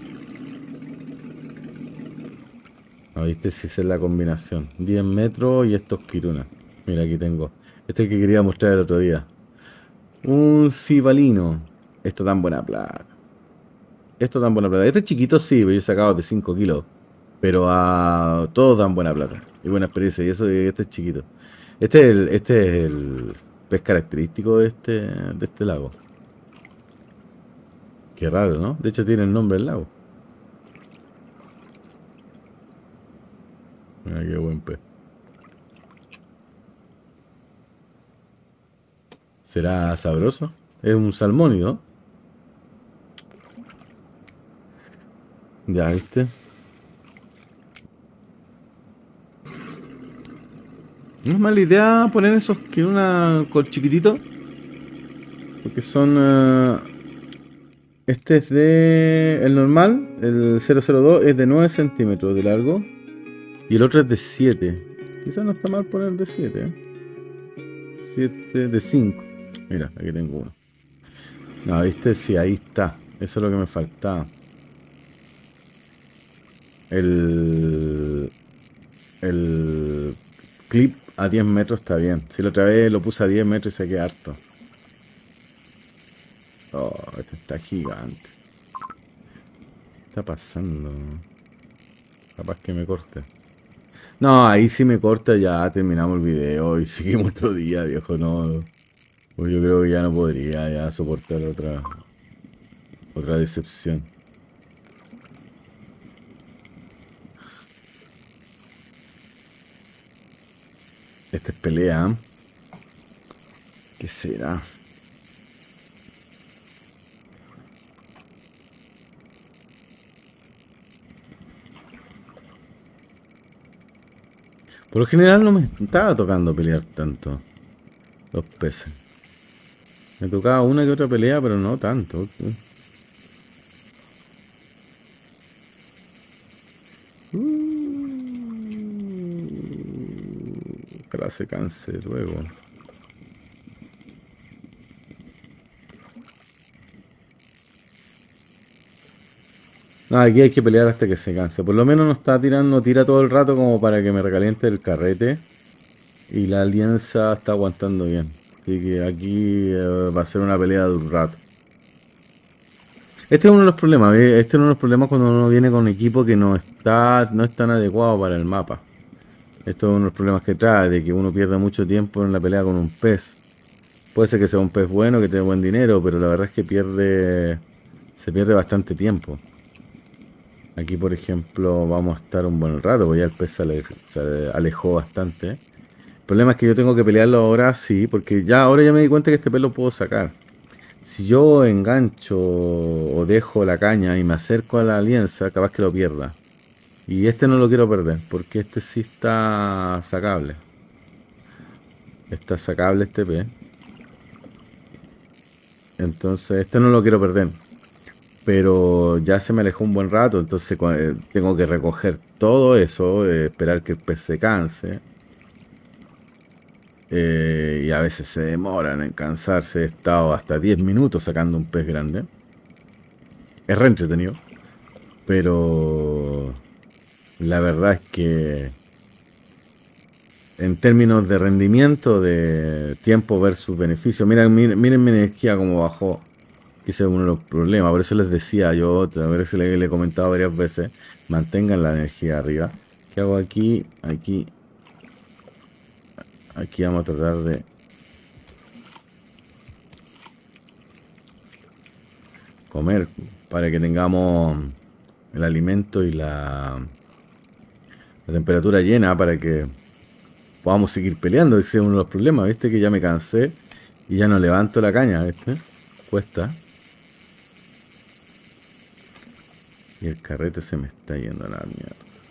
¿No viste si esa es la combinación? 10 metros y estos Kiruna. Mira, aquí tengo. Este que quería mostrar el otro día. Un cibalino. Esto tan buena plata. Esto tan buena plata. Este chiquito sí, pero yo he sacado de 5 kilos. Pero a todos dan buena plata. Y buena experiencia. Y eso de este es chiquito. Este es el pez característico de este lago. Qué raro, ¿no? De hecho tiene el nombre del lago. Mira qué buen pez. ¿Será sabroso? Es un salmónido. Ya, ¿viste? No es mala idea poner esos que una con chiquitito. Porque son... este es de... El normal, el 002 es de 9 centímetros de largo. Y el otro es de 7. Quizás no está mal poner de 7, ¿eh? 7 de 5. Mira, aquí tengo uno. No, ¿viste? Sí, ahí está. Eso es lo que me faltaba. El... El clip a 10 metros está bien. Si la otra vez lo puse a 10 metros y saqué harto. Oh, este está gigante. ¿Qué está pasando? Capaz que me corte. No, ahí sí me corta, ya terminamos el video y seguimos otro día, viejo. No, pues yo creo que ya no podría ya soportar otra decepción. Esta es pelea, ¿eh? ¿Qué será? Por lo general no me estaba tocando pelear tanto los peces. Me tocaba una que otra pelea, pero no tanto. Ojalá se canse luego. No, aquí hay que pelear hasta que se canse. Por lo menos no está tirando, tira todo el rato como para que me recaliente el carrete. Y la alianza está aguantando bien. Así que aquí va a ser una pelea de un rato. Este es uno de los problemas, ¿ve? Este es uno de los problemas cuando uno viene con un equipo que no es tan adecuado para el mapa. Esto es uno de los problemas que trae, de que uno pierde mucho tiempo en la pelea con un pez. Puede ser que sea un pez bueno, que tenga buen dinero, pero la verdad es que se pierde bastante tiempo. Aquí, por ejemplo, vamos a estar un buen rato, porque ya el pez se alejó bastante. El problema es que yo tengo que pelearlo ahora, sí, porque ahora ya me di cuenta que este pez lo puedo sacar. Si yo engancho o dejo la caña y me acerco a la alianza, capaz que lo pierda. Y este no lo quiero perder, porque este sí está sacable. Está sacable este pez. Entonces, este no lo quiero perder. Pero ya se me alejó un buen rato, entonces tengo que recoger todo eso, esperar que el pez se canse. Y a veces se demoran en cansarse. He estado hasta 10 minutos sacando un pez grande. Es re entretenido. Pero la verdad es que en términos de rendimiento, de tiempo versus beneficio, miren mi energía como bajó. Que ese es uno de los problemas. Por eso les decía yo, a ver si le he comentado varias veces, mantengan la energía arriba. ¿Qué hago aquí? Aquí vamos a tratar de comer para que tengamos el alimento y la temperatura llena para que podamos seguir peleando. Ese es uno de los problemas, ¿viste? Que ya me cansé y ya no levanto la caña, ¿viste? Cuesta. Y el carrete se me está yendo a la mierda.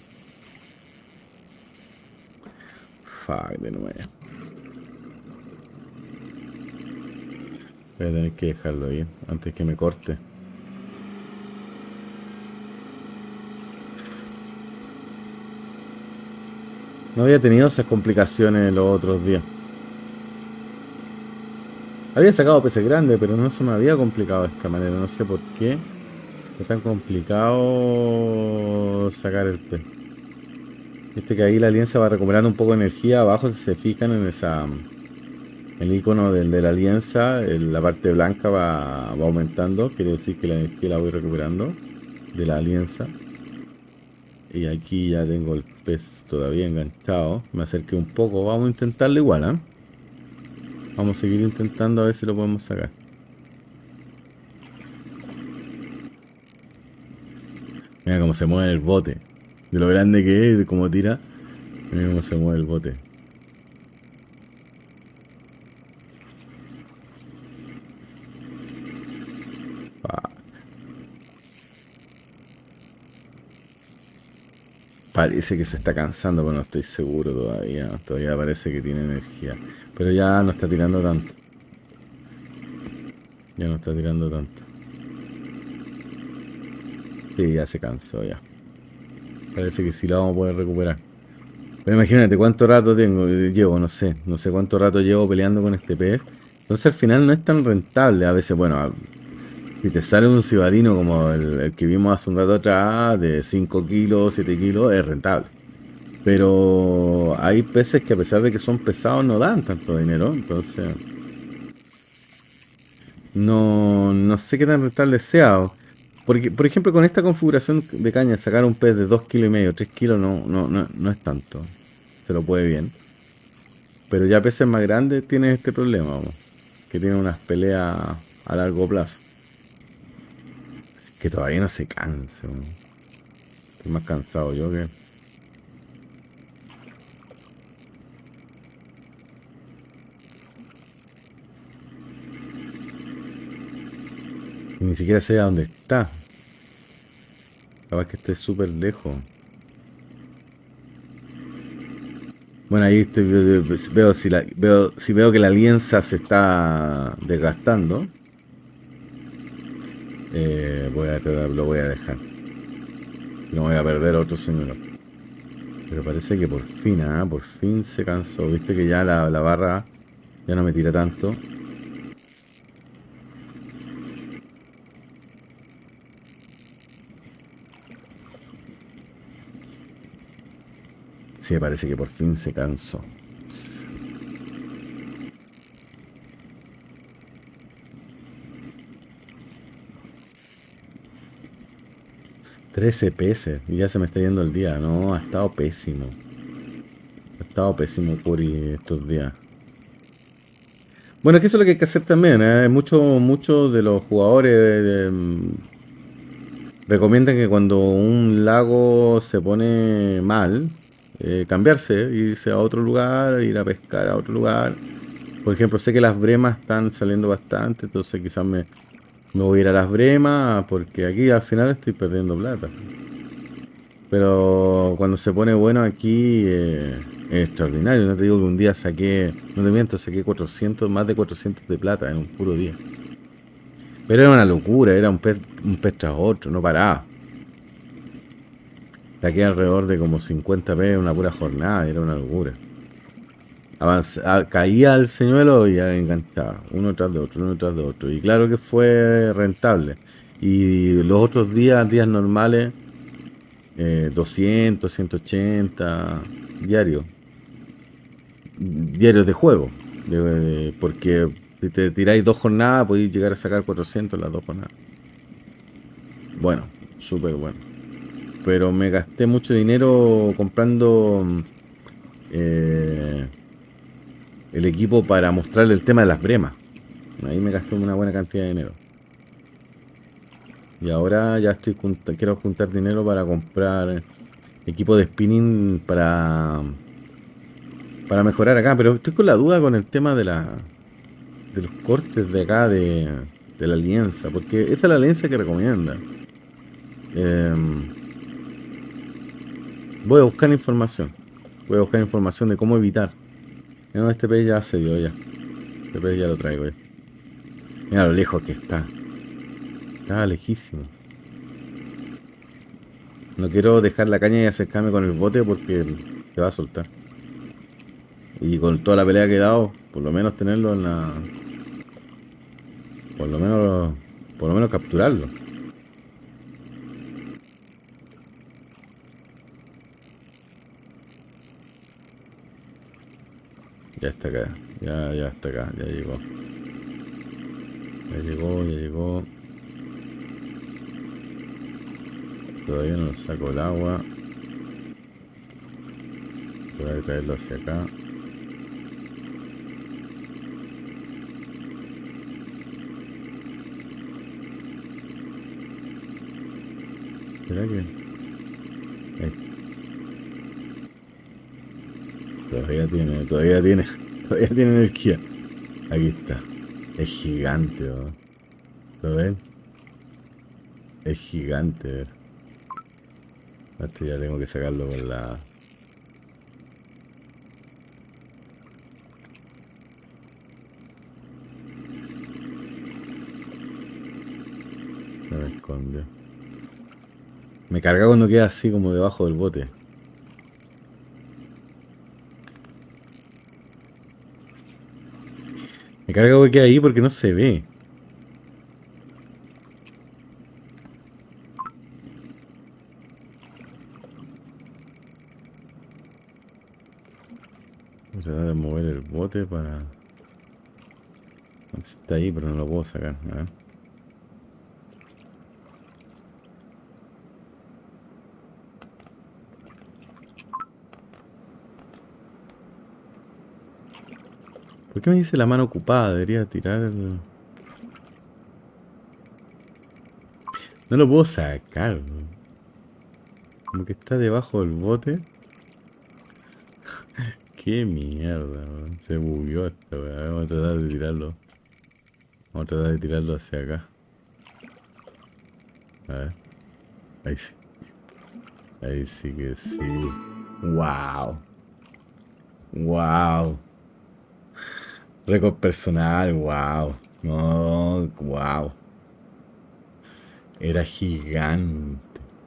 Fuck, de nuevo. Voy a tener que dejarlo ahí antes que me corte. No había tenido esas complicaciones los otros días. Había sacado peces grandes, pero no se me había complicado de esta manera. No sé por qué es tan complicado sacar el pez. Viste que ahí la alianza va recuperando un poco de energía. Abajo, si se fijan en esa, el icono de la alianza, la parte blanca va aumentando. Quiere decir que la energía la voy recuperando de la alianza. Y aquí ya tengo el pez todavía enganchado. Me acerqué un poco. Vamos a intentarlo igual, ¿eh? Vamos a seguir intentando a ver si lo podemos sacar. Mira cómo se mueve el bote. De lo grande que es, de cómo tira. Mira cómo se mueve el bote. Pa- Parece que se está cansando, pero no estoy seguro todavía. Todavía parece que tiene energía. Pero ya no está tirando tanto. Ya no está tirando tanto. Sí, ya se cansó ya. Parece que sí la vamos a poder recuperar. Pero imagínate cuánto rato llevo, no sé. No sé cuánto rato llevo peleando con este pez. Entonces al final no es tan rentable. A veces, bueno, si te sale un cibadino como el que vimos hace un rato atrás, de 5 kilos, 7 kilos, es rentable. Pero hay peces que a pesar de que son pesados no dan tanto dinero. Entonces, no sé qué tan rentable sea. Porque, por ejemplo, con esta configuración de caña, sacar un pez de 2,5 kilos, 3 kilos no es tanto. Se lo puede bien. Pero ya peces más grandes tienen este problema, vamos, que tienen unas peleas a largo plazo. Que todavía no se cansa. Vamos. Estoy más cansado yo que... Y ni siquiera sé a dónde está. Capaz que esté súper lejos. Bueno, ahí veo si veo que la alianza se está desgastando. Lo voy a dejar. No voy a perder otro señor. Pero parece que por fin se cansó. Viste que ya la barra ya no me tira tanto. Sí, parece que por fin se cansó. 13 peces y ya se me está yendo el día. No, ha estado pésimo. Ha estado pésimo Puri estos días. Bueno, es que eso es lo que hay que hacer también. Muchos de los jugadores recomiendan que cuando un lago se pone mal, cambiarse, irse a otro lugar, ir a pescar a otro lugar. Por ejemplo, sé que las bremas están saliendo bastante, entonces quizás me voy a ir a las bremas porque aquí al final estoy perdiendo plata. Pero cuando se pone bueno aquí es extraordinario. No te digo que un día saqué, no te miento, saqué 400, más de 400 de plata en un puro día. Pero era una locura, era un pez tras otro, no paraba. Saqué alrededor de como 50 pesos en una pura jornada, era una locura. Caía el señuelo y ya enganchaba, uno tras de otro, uno tras de otro. Y claro que fue rentable. Y los otros días normales, 200, 180 diarios. Diarios de juego. Porque si te tiráis 2 jornadas, podéis llegar a sacar 400 las 2 jornadas. Bueno, súper bueno. Pero me gasté mucho dinero comprando eh, el equipo para mostrarle el tema de las bremas. Ahí me gasté una buena cantidad de dinero. Y ahora ya quiero juntar dinero para comprar equipo de spinning para mejorar acá. Pero estoy con la duda con el tema de los cortes de acá de la alianza. Porque esa es la alianza que recomienda. Voy a buscar información. Voy a buscar información de cómo evitar. No, este pez ya se dio ya. Este pez ya lo traigo ya. Mira lo lejos que está. Está lejísimo. No quiero dejar la caña y acercarme con el bote porque se va a soltar. Y con toda la pelea que he dado, por lo menos tenerlo en la... Por lo menos... Por lo menos capturarlo. Ya está acá. Ya está acá. Ya llegó. Ya llegó, ya llegó. Todavía no saco el agua. Voy a traerlo hacia acá. ¿Será que? Ahí. Todavía tiene, todavía tiene energía. Aquí está. Es gigante, ¿no? ¿Lo ven? Es gigante. Este ya tengo que sacarlo con la... Se me esconde. Me carga cuando queda así como debajo del bote. Me carga que queda ahí porque no se ve. Voy a tratar de mover el bote para... Está ahí, pero no lo puedo sacar. A ver. ¿Por qué me dice la mano ocupada? Debería tirar el... No lo puedo sacar. Como que está debajo del bote. Qué mierda, weón. Se bugueó esta weá. Vamos a tratar de tirarlo. Vamos a tratar de tirarlo hacia acá. A ver. Ahí sí. Ahí sí que sí. Wow. Wow. Récord personal. Wow. No. Wow. Era gigante.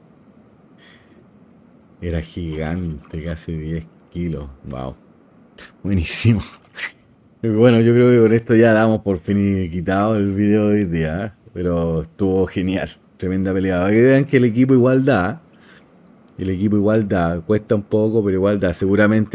Era gigante. Casi 10 kilos. Wow. Buenísimo. Bueno, yo creo que con esto ya damos por fin quitado el video de hoy día, ¿eh? Pero estuvo genial, tremenda pelea. Para que vean que el equipo igual da, el equipo igual da, cuesta un poco, pero igual da. Seguramente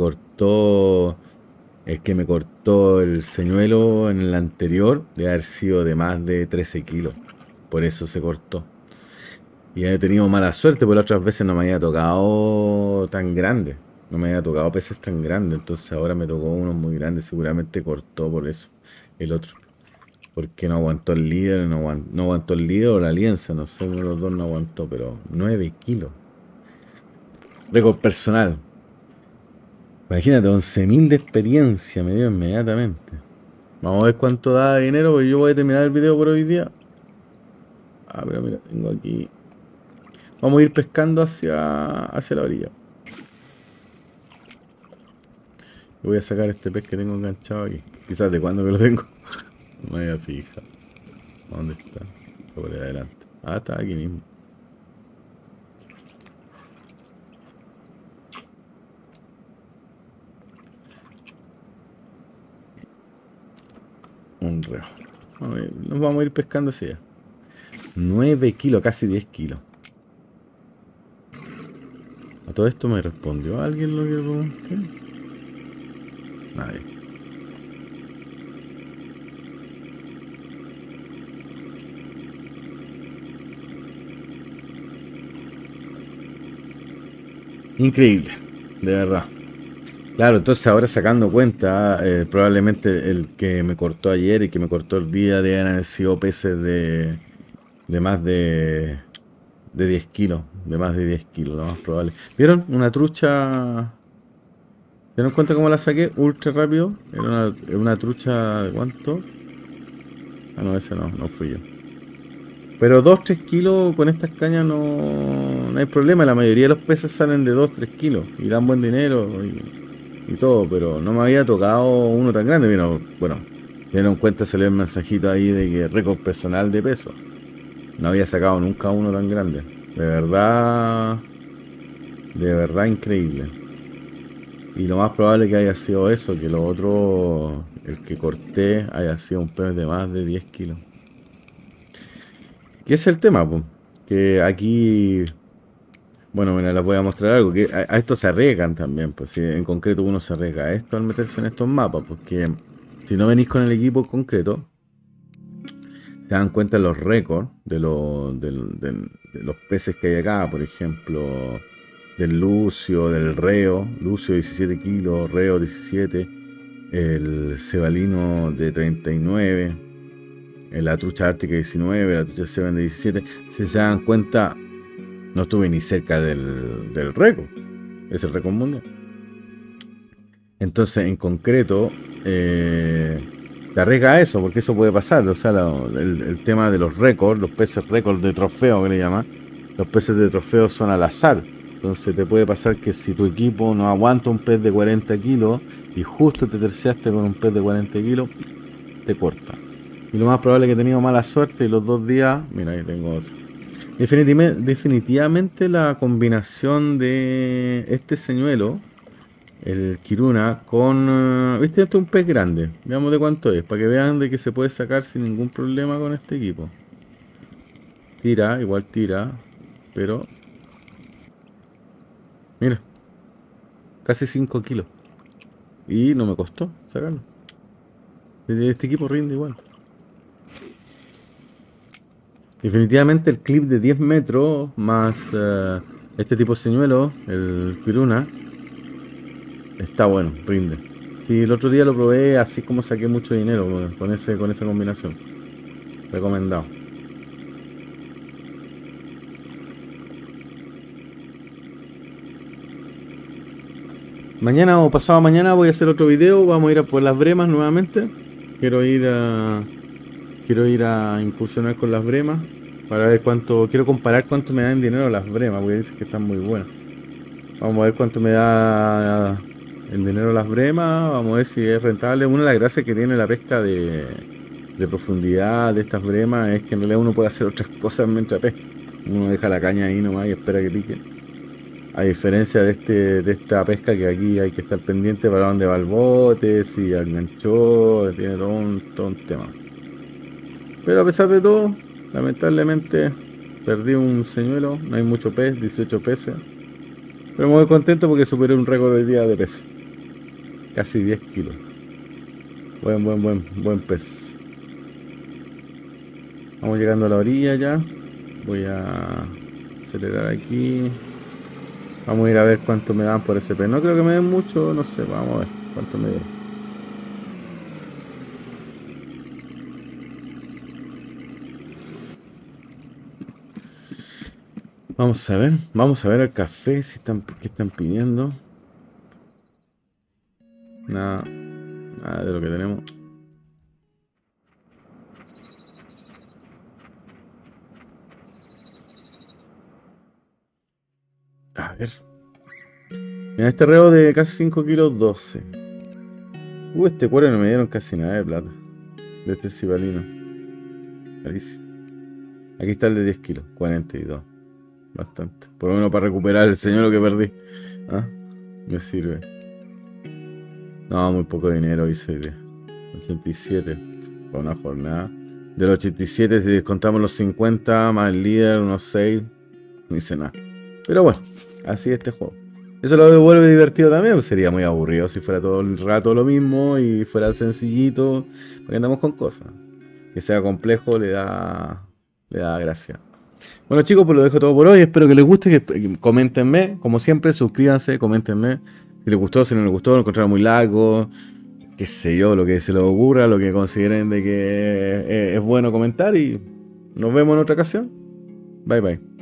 el que me cortó el señuelo en el anterior, debe haber sido de más de 13 kilos. Por eso se cortó. Y he tenido mala suerte, porque las otras veces no me había tocado tan grande. No me había tocado peces tan grandes. Entonces ahora me tocó uno muy grande. Seguramente cortó por eso el otro. Porque no aguantó el líder, no aguantó el líder o la alianza. No sé, uno de los dos no aguantó, pero 9 kilos. Récord personal. Imagínate, 11.000 de experiencia me dio inmediatamente. Vamos a ver cuánto da de dinero, porque yo voy a terminar el video por hoy día. Ah, pero mira, tengo aquí. Vamos a ir pescando hacia la orilla. Voy a sacar este pez que tengo enganchado aquí. Quizás de cuándo que lo tengo. No me había fijado. ¿Dónde está? Por ahí adelante. Ah, está aquí mismo. Un reo. Nos vamos a ir pescando así ya. 9 kilos, casi 10 kilos. A todo esto me respondió alguien lo que pregunté. Nadie. Increíble, de verdad. Claro, entonces ahora sacando cuenta, probablemente el que me cortó ayer y que me cortó el día deben haber sido peces de más de 10 kilos. De más de 10 kilos, lo más probable. ¿Vieron? Una trucha. ¿Se dieron cuenta cómo la saqué? Ultra rápido. Era una trucha de cuánto. Ah, no, esa no fui yo. Pero 2-3 kilos con estas cañas no hay problema. La mayoría de los peces salen de 2-3 kilos y dan buen dinero y todo. Pero no me había tocado uno tan grande. Bueno, se dieron cuenta, salió el mensajito ahí de que récord personal de peso. No había sacado nunca uno tan grande. De verdad increíble. Y lo más probable que haya sido eso, que lo otro, el que corté, haya sido un pez de más de 10 kilos. ¿Qué es el tema, pues? Que aquí, bueno, mira, les voy a mostrar algo, que a esto se arriesgan también, pues si en concreto uno se arriesga a esto al meterse en estos mapas, porque si no venís con el equipo en concreto, se dan cuenta los récords de los peces que hay acá, por ejemplo, del lucio, del reo, lucio 17 kilos, reo 17, el cebalino de 39, la trucha ártica 19, la trucha seven de 17. Si se dan cuenta, no estuve ni cerca del récord, es el récord mundial. Entonces, en concreto, te arriesga a eso, porque eso puede pasar. O sea, el tema de los récords, los peces récord de trofeo que le llaman, los peces de trofeo son al azar. Entonces te puede pasar que si tu equipo no aguanta un pez de 40 kilos y justo te terciaste con un pez de 40 kilos, te corta. Y lo más probable es que he tenido mala suerte y los 2 días, mira, ahí tengo otro. Definitivamente la combinación de este señuelo, el Kiruna, con... ¿viste? Esto es un pez grande. Veamos de cuánto es, para que vean de que se puede sacar sin ningún problema con este equipo. Tira, igual tira, pero... mira, casi 5 kilos. Y no me costó sacarlo. Este equipo rinde igual. Definitivamente el clip de 10 metros más este tipo de señuelo, el Kiruna, está bueno, rinde. Sí, el otro día lo probé, así como saqué mucho dinero con esa combinación. Recomendado. Mañana o pasado mañana voy a hacer otro video, vamos a ir a por las bremas nuevamente. Quiero ir a incursionar con las bremas para ver cuánto, quiero comparar cuánto me dan dinero las bremas, porque dicen que están muy buenas. Vamos a ver cuánto me da el dinero las bremas, vamos a ver si es rentable. Una de las gracias que tiene la pesca de profundidad de estas bremas es que en realidad uno puede hacer otras cosas mientras pesca. Uno deja la caña ahí nomás y espera que pique. A diferencia de esta pesca que aquí hay que estar pendiente para dónde va el bote, si enganchó, tiene todo un tema. Pero a pesar de todo, lamentablemente perdí un señuelo, no hay mucho pez, 18 peces. Pero me voy contento porque superé un récord hoy día de peso. Casi 10 kilos. Buen pez. Vamos llegando a la orilla ya. Voy a acelerar aquí. Vamos a ir a ver cuánto me dan por ese pez. No creo que me den mucho, no sé, vamos a ver cuánto me den. Vamos a ver el café, si están, qué están pidiendo. Nada de lo que tenemos. A ver. Mira, este reo de casi 5 kilos 12. Este cuero no me dieron casi nada de plata. De este cibalino. Carísimo. Aquí está el de 10 kilos, 42. Bastante. Por lo menos para recuperar el señor que perdí. ¿Ah? Me sirve. No, muy poco dinero hice hoy día. 87 para una jornada. De los 87, si descontamos los 50 más el líder, unos 6, no hice nada. Pero bueno, así es este juego. Eso lo devuelve divertido también, pues sería muy aburrido si fuera todo el rato lo mismo y fuera sencillito. Porque andamos con cosas. Que sea complejo le da gracia. Bueno chicos, pues lo dejo todo por hoy. Espero que les guste, que coméntenme. Como siempre, suscríbanse, coméntenme. Si les gustó, si no les gustó, lo encontraron muy largo. Qué sé yo, lo que se les ocurra, lo que consideren de que es bueno comentar. Y nos vemos en otra ocasión. Bye bye.